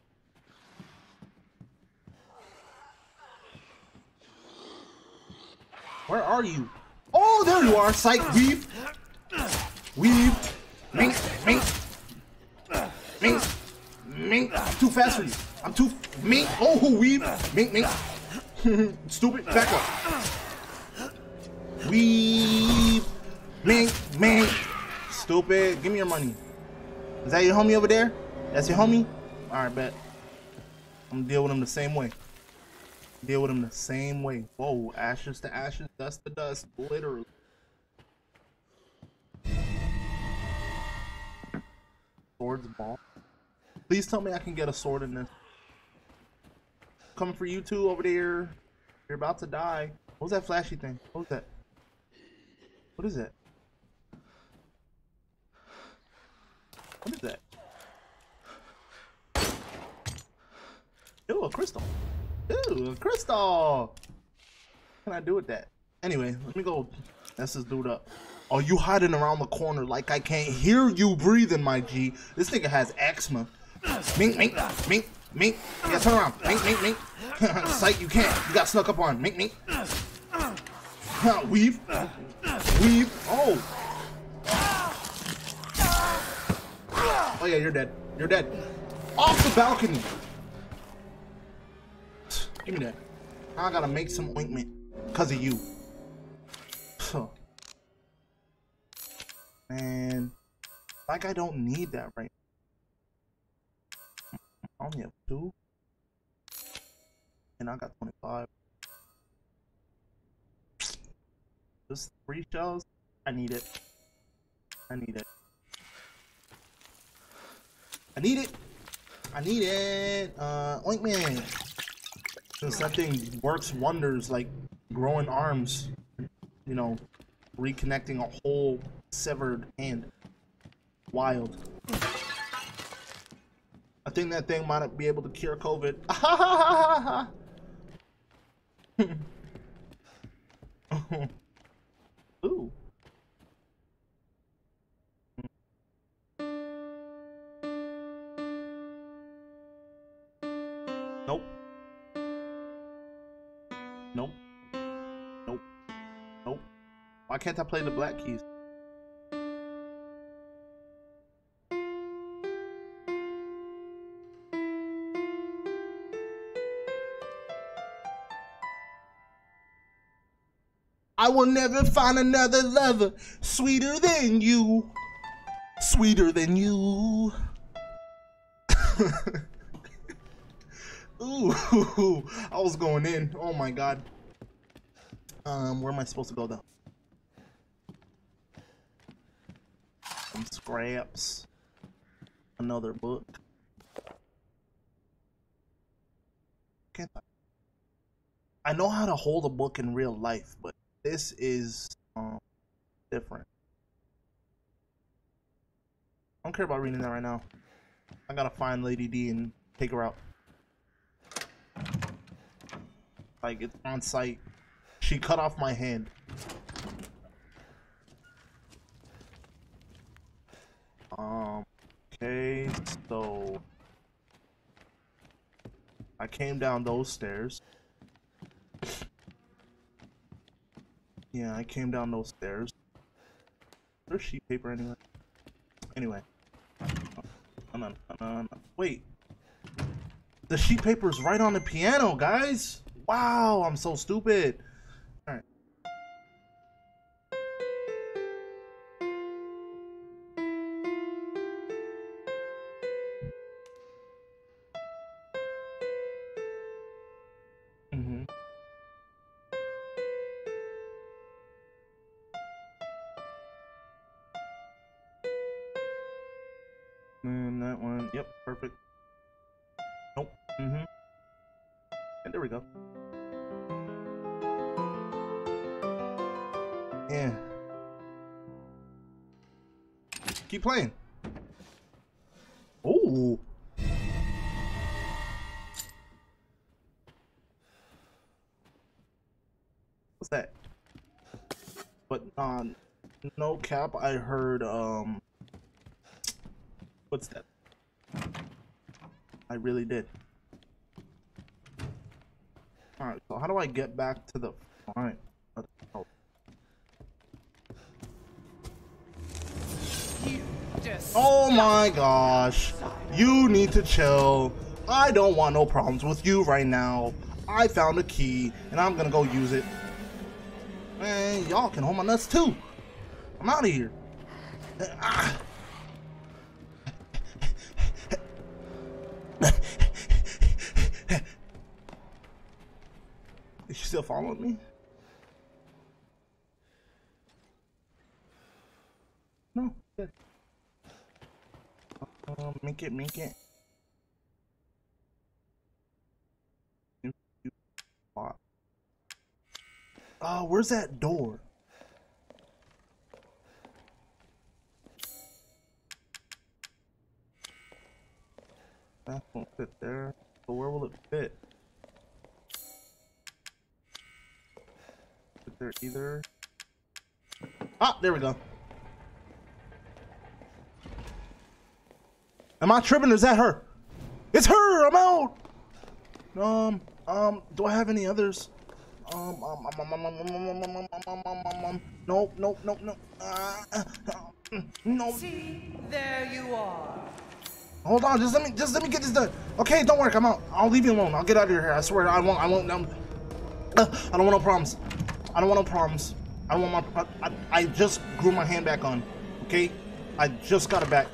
Where are you? Oh, there you are. Psych. Weave. Weave. Mink. Mink. Mink. Mink. I'm too fast for you. I'm too. Mink. Oh, weave. Mink. Mink. Stupid. Back up. Weave. Mink. Mink. Stupid. Give me your money. Is that your homie over there? That's your homie? Alright, bet. I'm gonna deal with him the same way. Deal with him the same way. Whoa, ashes to ashes, dust to dust, literally. Swords ball. Please tell me I can get a sword in this. Coming for you two over there. You're about to die. What was that flashy thing? What was that? What is that? What is that? Ew, a crystal. Ew, a crystal. What can I do with that? Anyway, let me go mess this dude up. Oh, you hiding around the corner like I can't hear you breathing, my G. This nigga has eczema. Mink, mink, mink, mink. Yeah, turn around. Mink, mink, mink. Psych, you can't. You got snuck up on. Mink, mink. Weave. Weave. Oh. Oh yeah, you're dead. You're dead. Off the balcony. Give me that. Now I gotta make some ointment because of you. Man, like I don't need that right now. I only have 2. And I got 25. Just 3 shells. I need it. I need it. I need it. I need it. Ointment. Since that thing works wonders, like growing arms, you know, reconnecting a whole severed hand. Wild. I think that thing might be able to cure COVID. Ooh. Nope. Nope. Nope. Nope. Why can't I play the black keys? I will never find another lover sweeter than you. Sweeter than you. Ooh, I was going in. Oh my god. Where am I supposed to go though? Some scraps. Another book. Can't I know how to hold a book in real life, but this is different. I don't care about reading that right now. I gotta find Lady D and take her out. Like, it's on site. She cut off my hand. Okay, so I came down those stairs. Yeah, I came down those stairs. There's sheet paper anyway. Anyway. Wait. The sheet paper is right on the piano, guys. Wow, I'm so stupid. Alright. And that one, yep, perfect. Nope. And there we go. Yeah. Keep playing. Oh. What's that? But no cap, I heard what's that? I really did. Alright, so how do I get back to the front? Oh. Oh my gosh. You need to chill. I don't want no problems with you right now. I found a key and I'm gonna go use it. Man, y'all can hold my nuts too. I'm out of here. Is she still following me? No, good. Make it. Where's that door? That won't fit there. So where will it fit? There either. Ah, there we go. Am I tripping? Is that her? It's her. I'm out. Do I have any others? Nope. Nope. See, there you are. Hold on, just let me get this done. Okay, don't worry, I'm out. I'll leave you alone. I'll get out of here. I swear, I won't. I don't want no problems. I don't want no problems. I don't want my. I just grew my hand back on. Okay, I just got it back.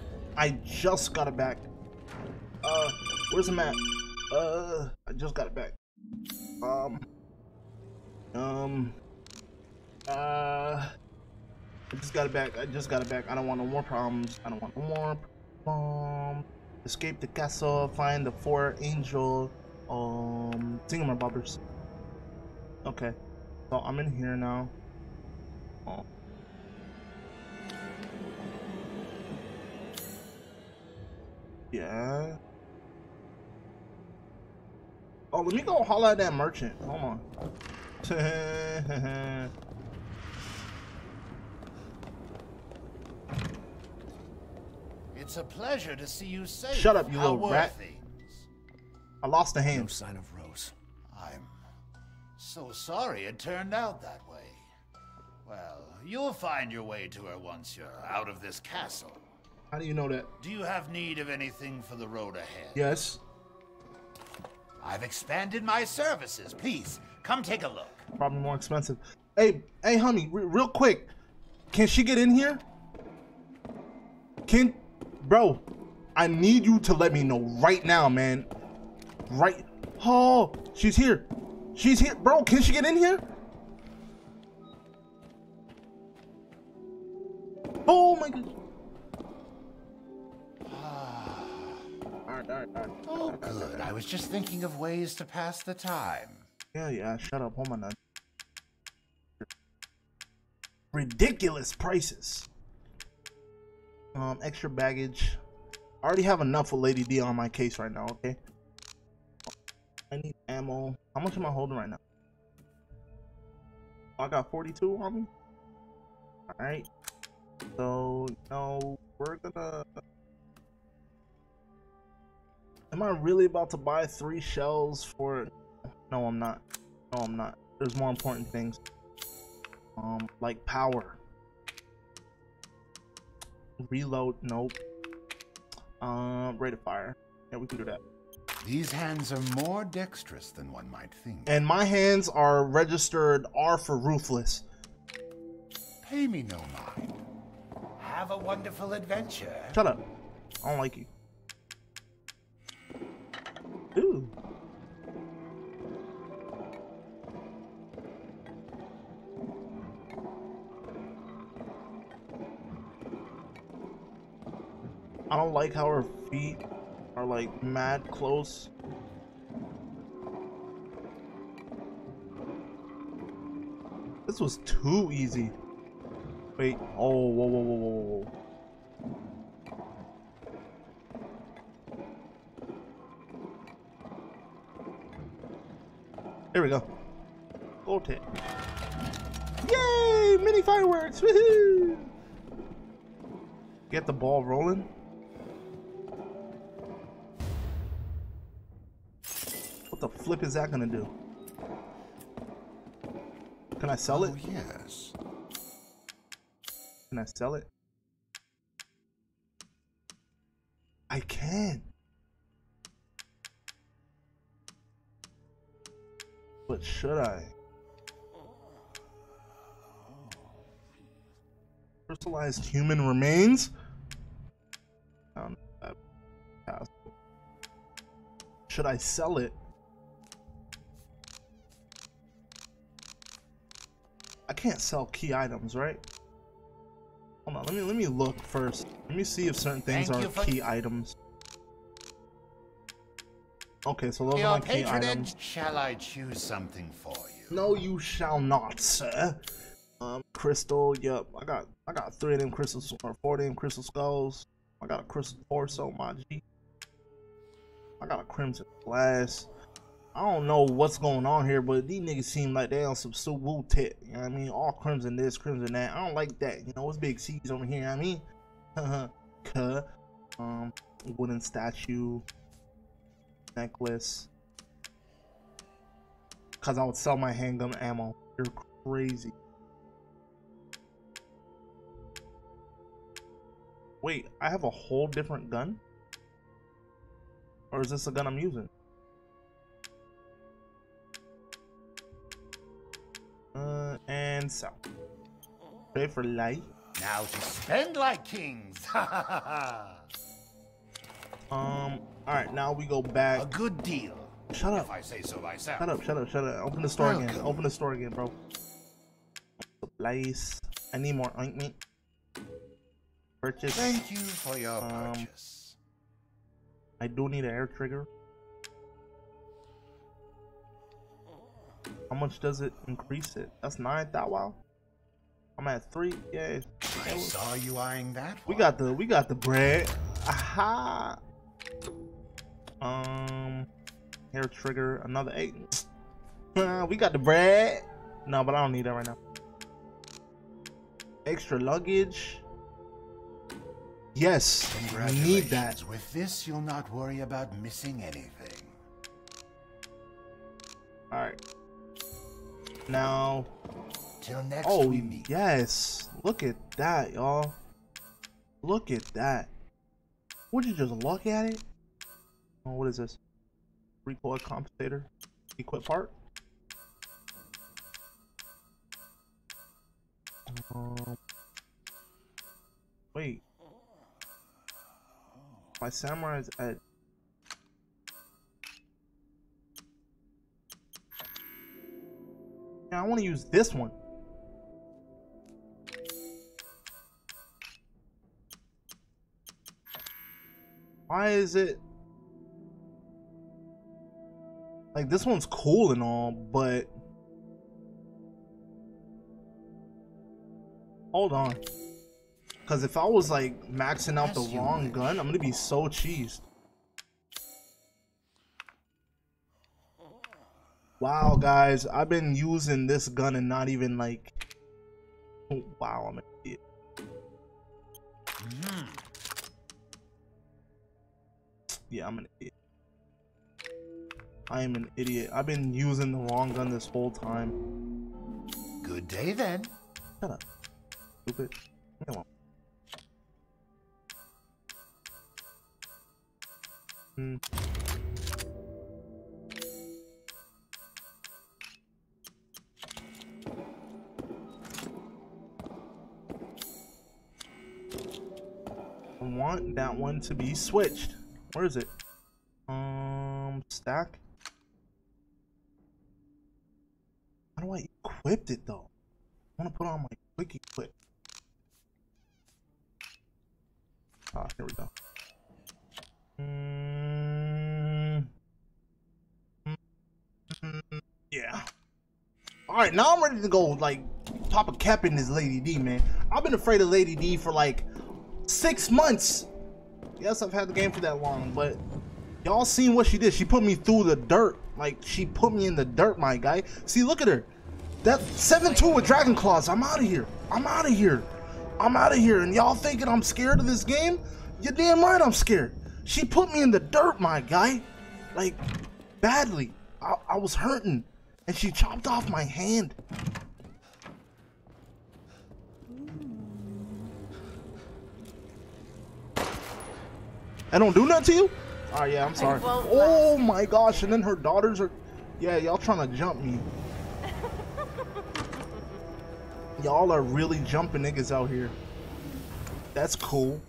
Where's the map? I just got it back. I just got it back. I don't want no more problems. Escape the castle, find the 4 angel thingamabobbers. Okay, so I'm in here now. Yeah. Oh, let me go holler at that merchant. Hold on. It's a pleasure to see you safe. Shut up, you little rat. Things? I lost a hand. No sign of Rose. I'm so sorry it turned out that way. Well, you'll find your way to her once you're out of this castle. How do you know that? Do you have need of anything for the road ahead? Yes. I've expanded my services. Please, come take a look. Probably more expensive. Hey, honey, real quick. Can she get in here? Bro, I need you to let me know right now, man. Right. Oh, she's here. She's here. Bro, can she get in here? Oh my God. All right. Oh, good. I was just thinking of ways to pass the time. Yeah. Shut up. Hold on now. Ridiculous prices. Extra baggage. I already have enough with Lady D on my case right now, okay? I need ammo. How much am I holding right now? I got 42 on me. Alright. So, we're gonna... Am I really about to buy 3 shells for... No, I'm not. There's more important things. Like power. Reload, nope. Rate of fire. Yeah, we can do that. These hands are more dexterous than one might think. And my hands are registered R for ruthless. Pay me no mind. Have a wonderful adventure. Shut up. I don't like you. Ooh. I don't like how her feet are like mad close. This was too easy. Wait. Oh, whoa. There we go. Gold hit. Yay! Mini fireworks! Woohoo! Get the ball rolling. What the flip is that gonna do? Can I sell it? Oh, yes. Can I sell it? I can. But should I? Crystallized human remains? Should I sell it? I can't sell key items, right? Hold on, let me look first. Let me see if certain things are key items. Okay, so those are my key items. Shall I choose something for you? No, you shall not, sir. Crystal. Yep, I got 3 of them crystals or 4 of them crystal skulls. I got a crystal torso, my G. I got a crimson glass. I don't know what's going on here, but these niggas seem like they on some Subu tit. You know what I mean? All crimson this, crimson that. I don't like that. You know, it's big C's over here. You know what I mean? Wooden statue, necklace. Cause I would sell my handgun ammo. You're crazy. Wait, I have a whole different gun? Or is this the gun I'm using? And so. Pay for light. Now to spend like kings. Alright, now we go back. A good deal. Shut up. If I say so myself. Shut up. Open the store again. Open the store again, bro. Supplies. I need more ointment. Purchase. Thank you for your purchase. I do need an air trigger. How much does it increase it? That's 9,000. Wow. I'm at 3. Yeah. I saw you eyeing that We one. got the bread. Aha. Hair trigger, another 8. We got the bread. No, but I don't need that right now. Extra luggage. Yes, I need that. With this, you'll not worry about missing anything. All right. Now. Till next Oh we meet. yes, look at that, y'all. Look at that. Would you just look at it? Oh, what is this? Recoil compensator. Equip part. Wait. My samurai's at. Yeah, I want to use this one. Why is it like this one's cool and all, but hold on, because if I was like maxing out the wrong gun, I'm gonna be so cheesed. Wow, guys, I've been using this gun and not even like. Oh, wow, I'm an idiot. Yeah, I'm an idiot. I am an idiot. I've been using the wrong gun this whole time. Good day then. Shut up, stupid. Come on. I want that one to be switched. Where is it? Stack. How do I equip it though? I want to put on my quick equip. Ah, here we go. Yeah. All right, now I'm ready to go like pop a cap in this Lady D, man. I've been afraid of Lady D for like 6 months. Yes, I've had the game for that long, but y'all seen what she did. She put me through the dirt. Like, she put me in the dirt, my guy. See, look at her. That 7-2 with Dragon Claws. I'm out of here. I'm out of here. I'm out of here. And y'all thinking I'm scared of this game? You're damn right I'm scared. She put me in the dirt, my guy. Like, badly. I was hurting. And she chopped off my hand. I don't do nothing to you? Oh yeah, I'm sorry. Oh my gosh, and then her daughters are... Yeah, y'all trying to jump me. Y'all are really jumping niggas out here. That's cool.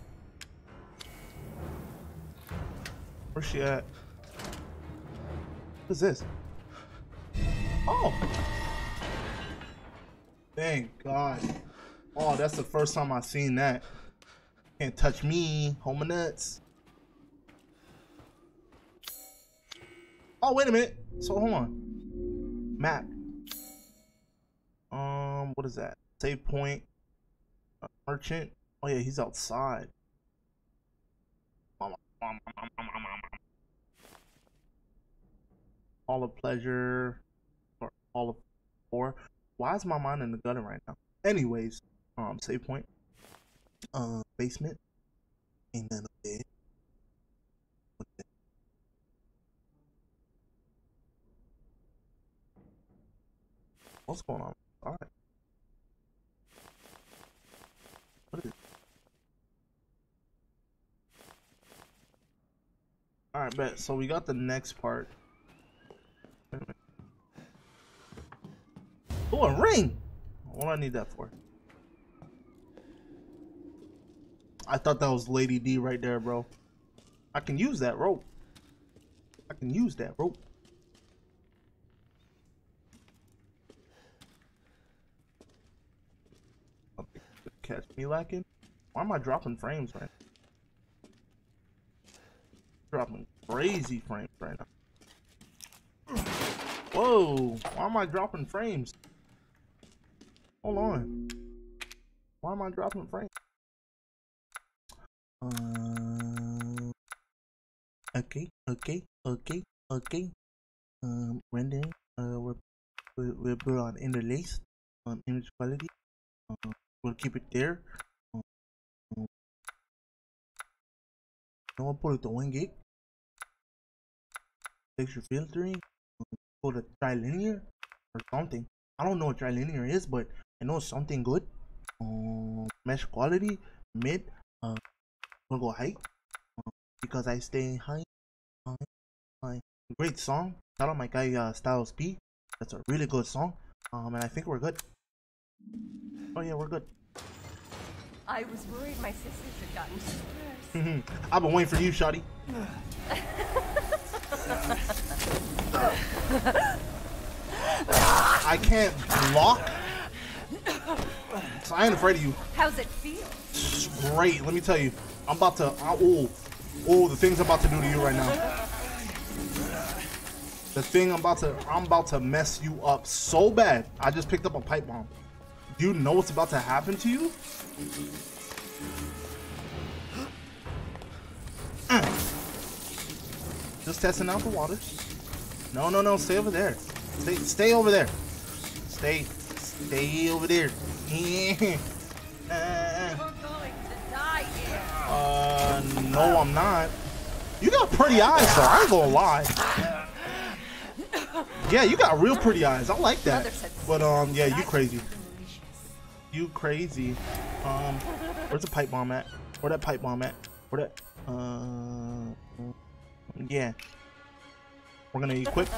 Where's she at? What is this? Oh! Thank God. Oh, that's the first time I've seen that. Can't touch me, home of nuts. Oh, wait a minute. So hold on. Map. What is that? Save point. Merchant. Oh yeah, he's outside. Hall of Pleasure or Hall of War. Why is my mind in the gutter right now? Anyways, save point. Basement. Ain't none of it. What's going on? All right. What is it? All right, bet. So we got the next part. Oh, a ring! What do I need that for? I thought that was Lady D right there, bro. I can use that rope. I can use that rope. Okay, catch me lacking. Why am I dropping frames right now? Dropping crazy frames right now. Whoa! Why am I dropping frames? Hold on. Why am I dropping frames? Okay. Rendering. We'll put on interlace. Image quality. We'll keep it there. I'll put it to 1 gig. Texture filtering. Put a trilinear or something. I don't know what trilinear is, but I know it's something good. Mesh quality, mid. We'll go high because I stay high. Great song. Shout out my guy Styles P. That's a really good song. And I think we're good. Oh yeah, we're good. I was worried my sisters had gotten stressed. I've been waiting for you, shawty. I can't block, so I ain't afraid of you. How's it feel? It's great. Let me tell you, I'm about to. Oh, the things I'm about to do to you right now. The thing I'm about to mess you up so bad. I just picked up a pipe bomb. Do you know what's about to happen to you? Just testing out the waters. No, stay over there. Stay over there. Stay over there. You're going to die here. No, I'm not. You got pretty eyes, though. I ain't gonna lie. Yeah, you got real pretty eyes. I like that. But yeah, you crazy. You crazy. Where's the pipe bomb at? Where that pipe bomb at? Where that? Yeah. We're gonna equip.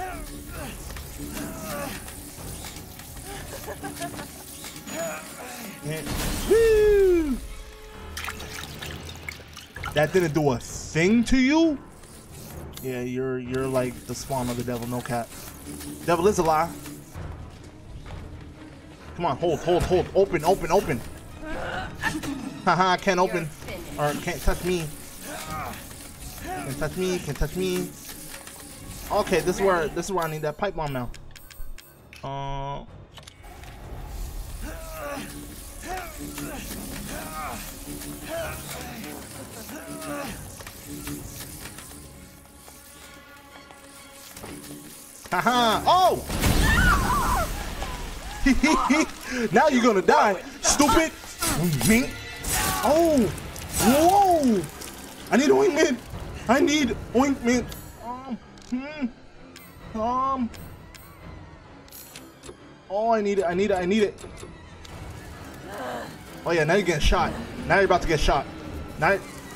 Woo! That didn't do a thing to you? Yeah, you're like the spawn of the devil, no cap. Devil is a lie. Come on, hold. Open. Haha, can't open. Or can't touch me. Can't touch me. Okay, this is where I need that pipe bomb now. Haha! Oh! Now you're gonna die, stupid! Oh! Whoa! I need ointment! Oh, I need it. Oh yeah, now you're getting shot. Now you're about to get shot. Now,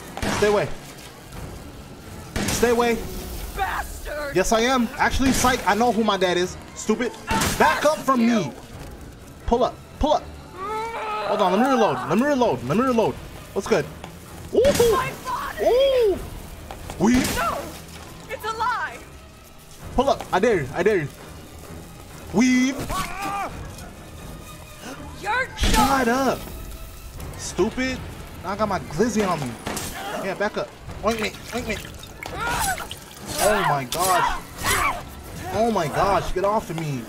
stay away. Bastard! Yes, I am. Actually, psych, I know who my dad is. Stupid. Back up from me. Pull up. Hold on, let me reload. What's good? Ooh. My body! Ooh. No! It's a lie! Pull up. I dare you. Weave. You're Shut up. Stupid. Now I got my glizzy on me. Yeah, back up. Ointment. Oh my gosh. Get off of me.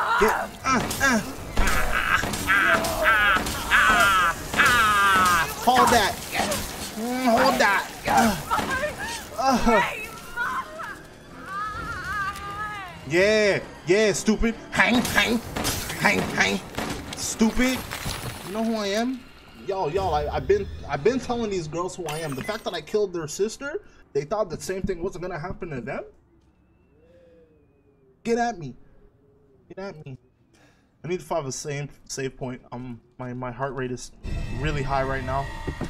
Hold that. Yeah, yeah, stupid. Hang. Stupid. You know who I am? Y'all, I've been telling these girls who I am. The fact that I killed their sister, they thought the same thing wasn't gonna happen to them. Get at me. Get at me. I need to find a save point. My heart rate is really high right now.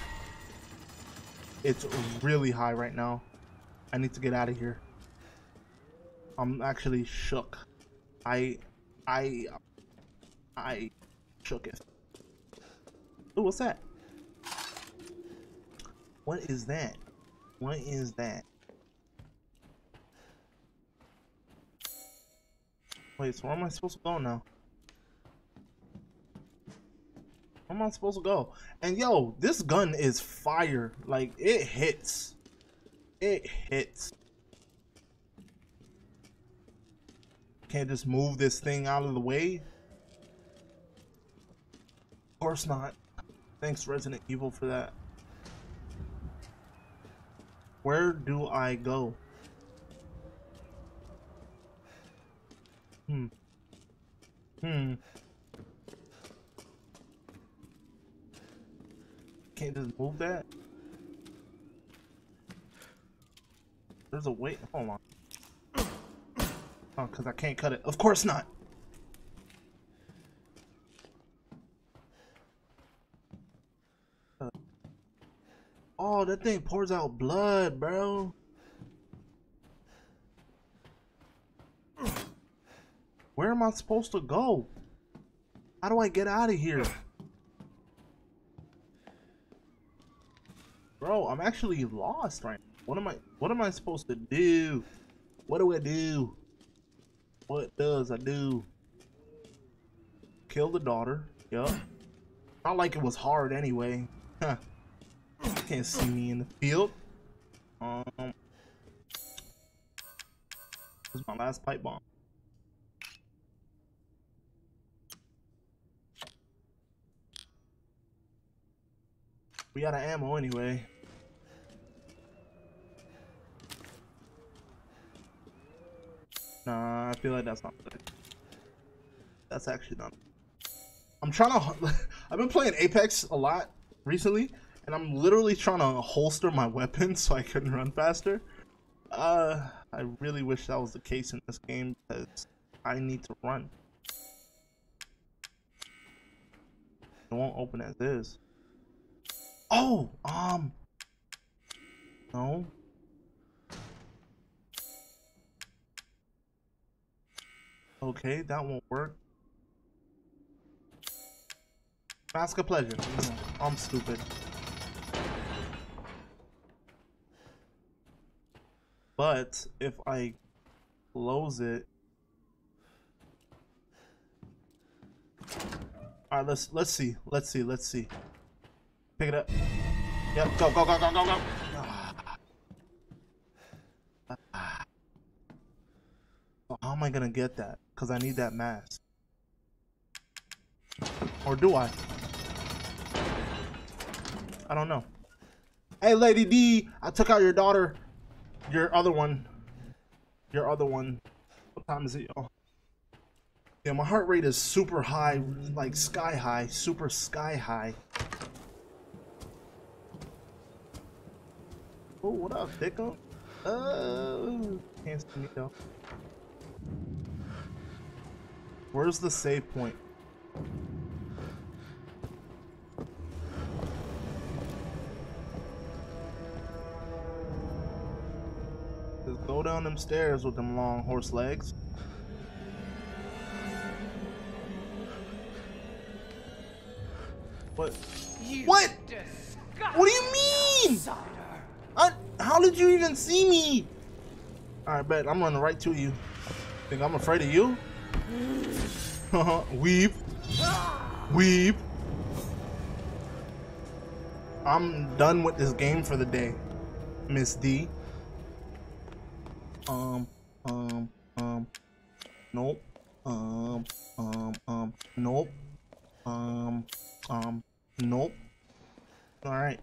It's really high right now. I need to get out of here. I'm actually shook. I shook it. Oh, what's that? What is that? What is that? Wait, so where am I supposed to go now? Where am I supposed to go? And yo, this gun is fire. Like, it hits. It hits. Can't just move this thing out of the way? Of course not. Thanks, Resident Evil, for that. Where do I go? Can't just move that? There's a way. Hold on. Oh, because I can't cut it. Of course not. Oh, that thing pours out blood, bro. Where am I supposed to go? How do I get out of here? Bro, I'm actually lost right now. What am I supposed to do? What do I do? What does I do? Kill the daughter. Yup. Not like it was hard anyway. Huh. Can't see me in the field. This is my last pipe bomb. We got ammo anyway. Nah, I feel like that's not good. That's actually not. I'm trying to. I've been playing Apex a lot recently, and I'm literally trying to holster my weapon so I can run faster. I really wish that was the case in this game because I need to run. It won't open as is. Oh, no. Okay, that won't work. Mask of pleasure. No, I'm stupid. But if I close it, all right. Let's see. Pick it up. Yep. Go. So how am I gonna get that? Because I need that mask. Or do I? I don't know. Hey, Lady D, I took out your daughter. Your other one. What time is it, y'all? Yeah, my heart rate is super high, like sky high, super sky high. Oh, what up, Dicko? Can't see me though. Where's the save point? Just go down them stairs with them long horse legs. What? What? What do you mean? How did you even see me? Alright, bet. I'm running right to you. Think I'm afraid of you? Weep. I'm done with this game for the day, Miss D. Nope. Nope. Nope. Alright.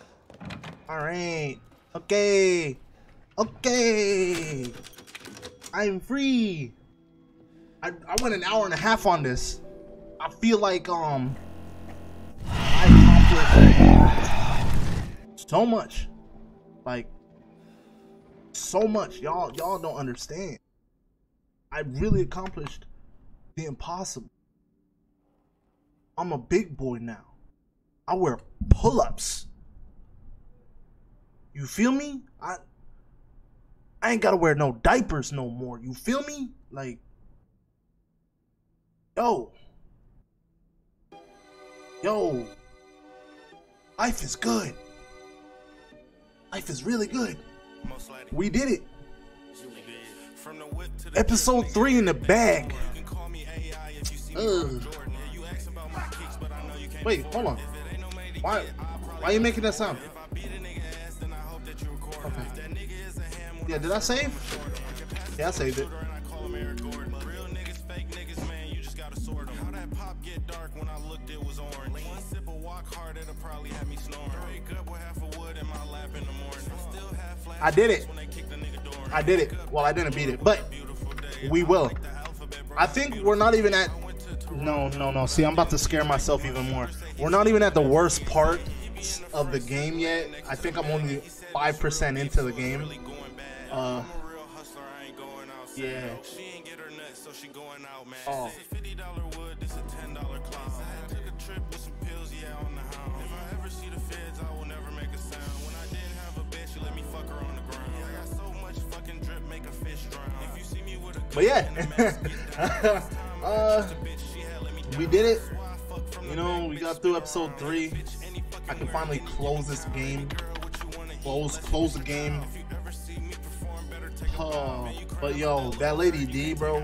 Okay. I'm free. I went an hour and a half on this. I feel like I accomplished so much. Like so much. Y'all don't understand. I really accomplished the impossible. I'm a big boy now. I wear pull-ups. You feel me? I ain't gotta wear no diapers no more. You feel me? Like, yo, life is good. Life is really good. We did it. Episode 3 in the bag. Wait, hold on. Why are you making that sound? Okay. Yeah, did I save? Yeah, I saved it. I did it. I did it. Well, I didn't beat it, but we will. I think we're not even at... No. See, I'm about to scare myself even more. We're not even at the worst part of the game yet. I think I'm only 5% into the game. Yeah. Oh. But yeah, we did it. You know, we got through episode 3. I can finally close this game. Close the game. But yo, that lady D, bro.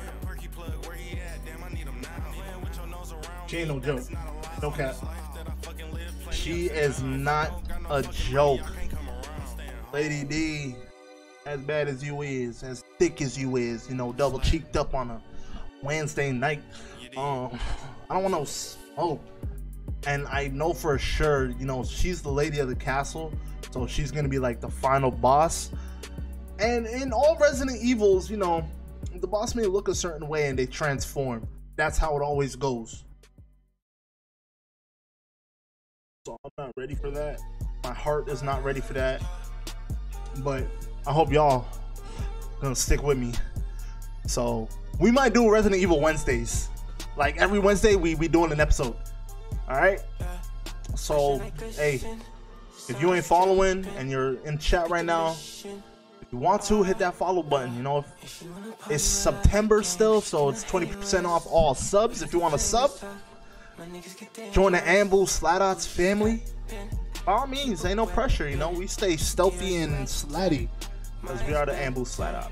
She ain't no joke. No cap. She is not a joke. Lady D, as bad as you is, as thick as you is, you know, double cheeked up on a Wednesday night. I don't want no smoke. And I know for sure, you know, she's the lady of the castle, so she's gonna be like the final boss. And in all Resident Evils, you know, the boss may look a certain way and they transform. That's how it always goes. So I'm not ready for that. My heart is not ready for that. But I hope y'all gonna stick with me. So we might do Resident Evil Wednesdays. Like every Wednesday we doing an episode. Alright? So hey, if you ain't following and you're in chat right now, if you want to, hit that follow button. You know, it's SUBtember still, so it's 20% off all subs. If you want to sub, join the ANBU SLATT family. By all means, ain't no pressure, you know. We stay stealthy and slatty because we are the ANBU SLATT.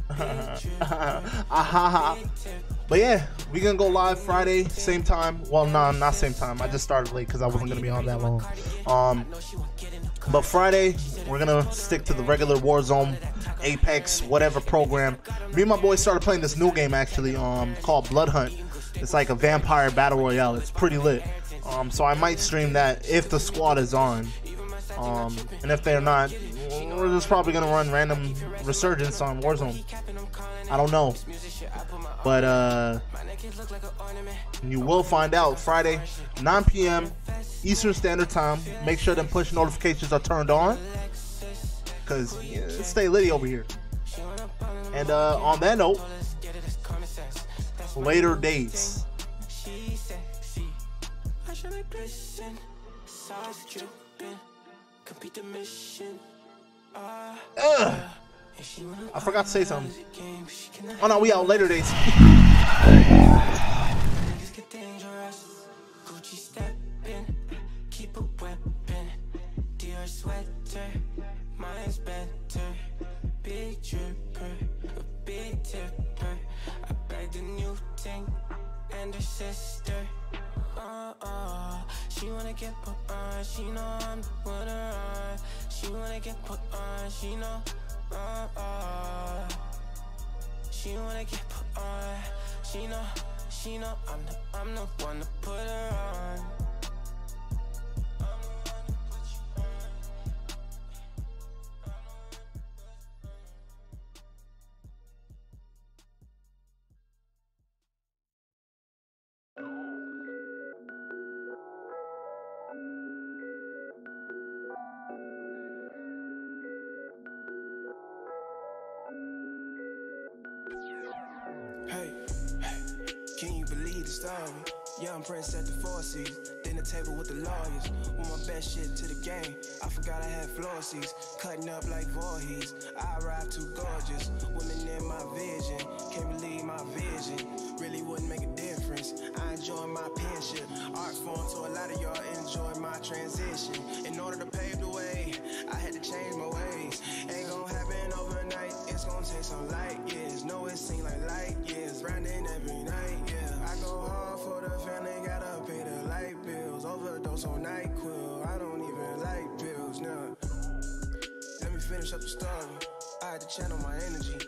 But yeah, we gonna go live Friday, same time. Well, no, not same time. I just started late because I wasn't gonna be on that long. But Friday, we're gonna stick to the regular Warzone, Apex, whatever program. Me and my boys started playing this new game actually, called Blood Hunt. It's like a vampire battle royale. It's pretty lit. So I might stream that if the squad is on. And if they're not, we're just probably gonna run random resurgence on Warzone. I don't know. But you will find out Friday, 9 p.m. Eastern Standard Time. Make sure them push notifications are turned on, cause yeah, stay litty over here. And on that note, later days. I forgot to say something. Oh no, we out later days. She wanna get put on, she know I'm the one to run. She wanna get put on, she know. She wanna get put on, she know I'm the one to put her on. Can you believe the story? Young prince at the Four Seasons, dinner table with the lawyers. With my best shit to the game, I forgot I had floor seats. Cutting up like Voorhees, I arrived too gorgeous. Women in my vision, can't believe my vision. Really wouldn't make a difference. I enjoy my pension. Art form, so a lot of y'all enjoy my transition. In order to pave the way, I had to change my ways. Ain't gonna happen overnight, it's gonna take some light years. No, it seems like light years, grinding every night, yeah. I go hard for the family, gotta pay the light bills. Overdose on NyQuil, I don't even like pills, nah. Let me finish up the story. I had to channel my energy.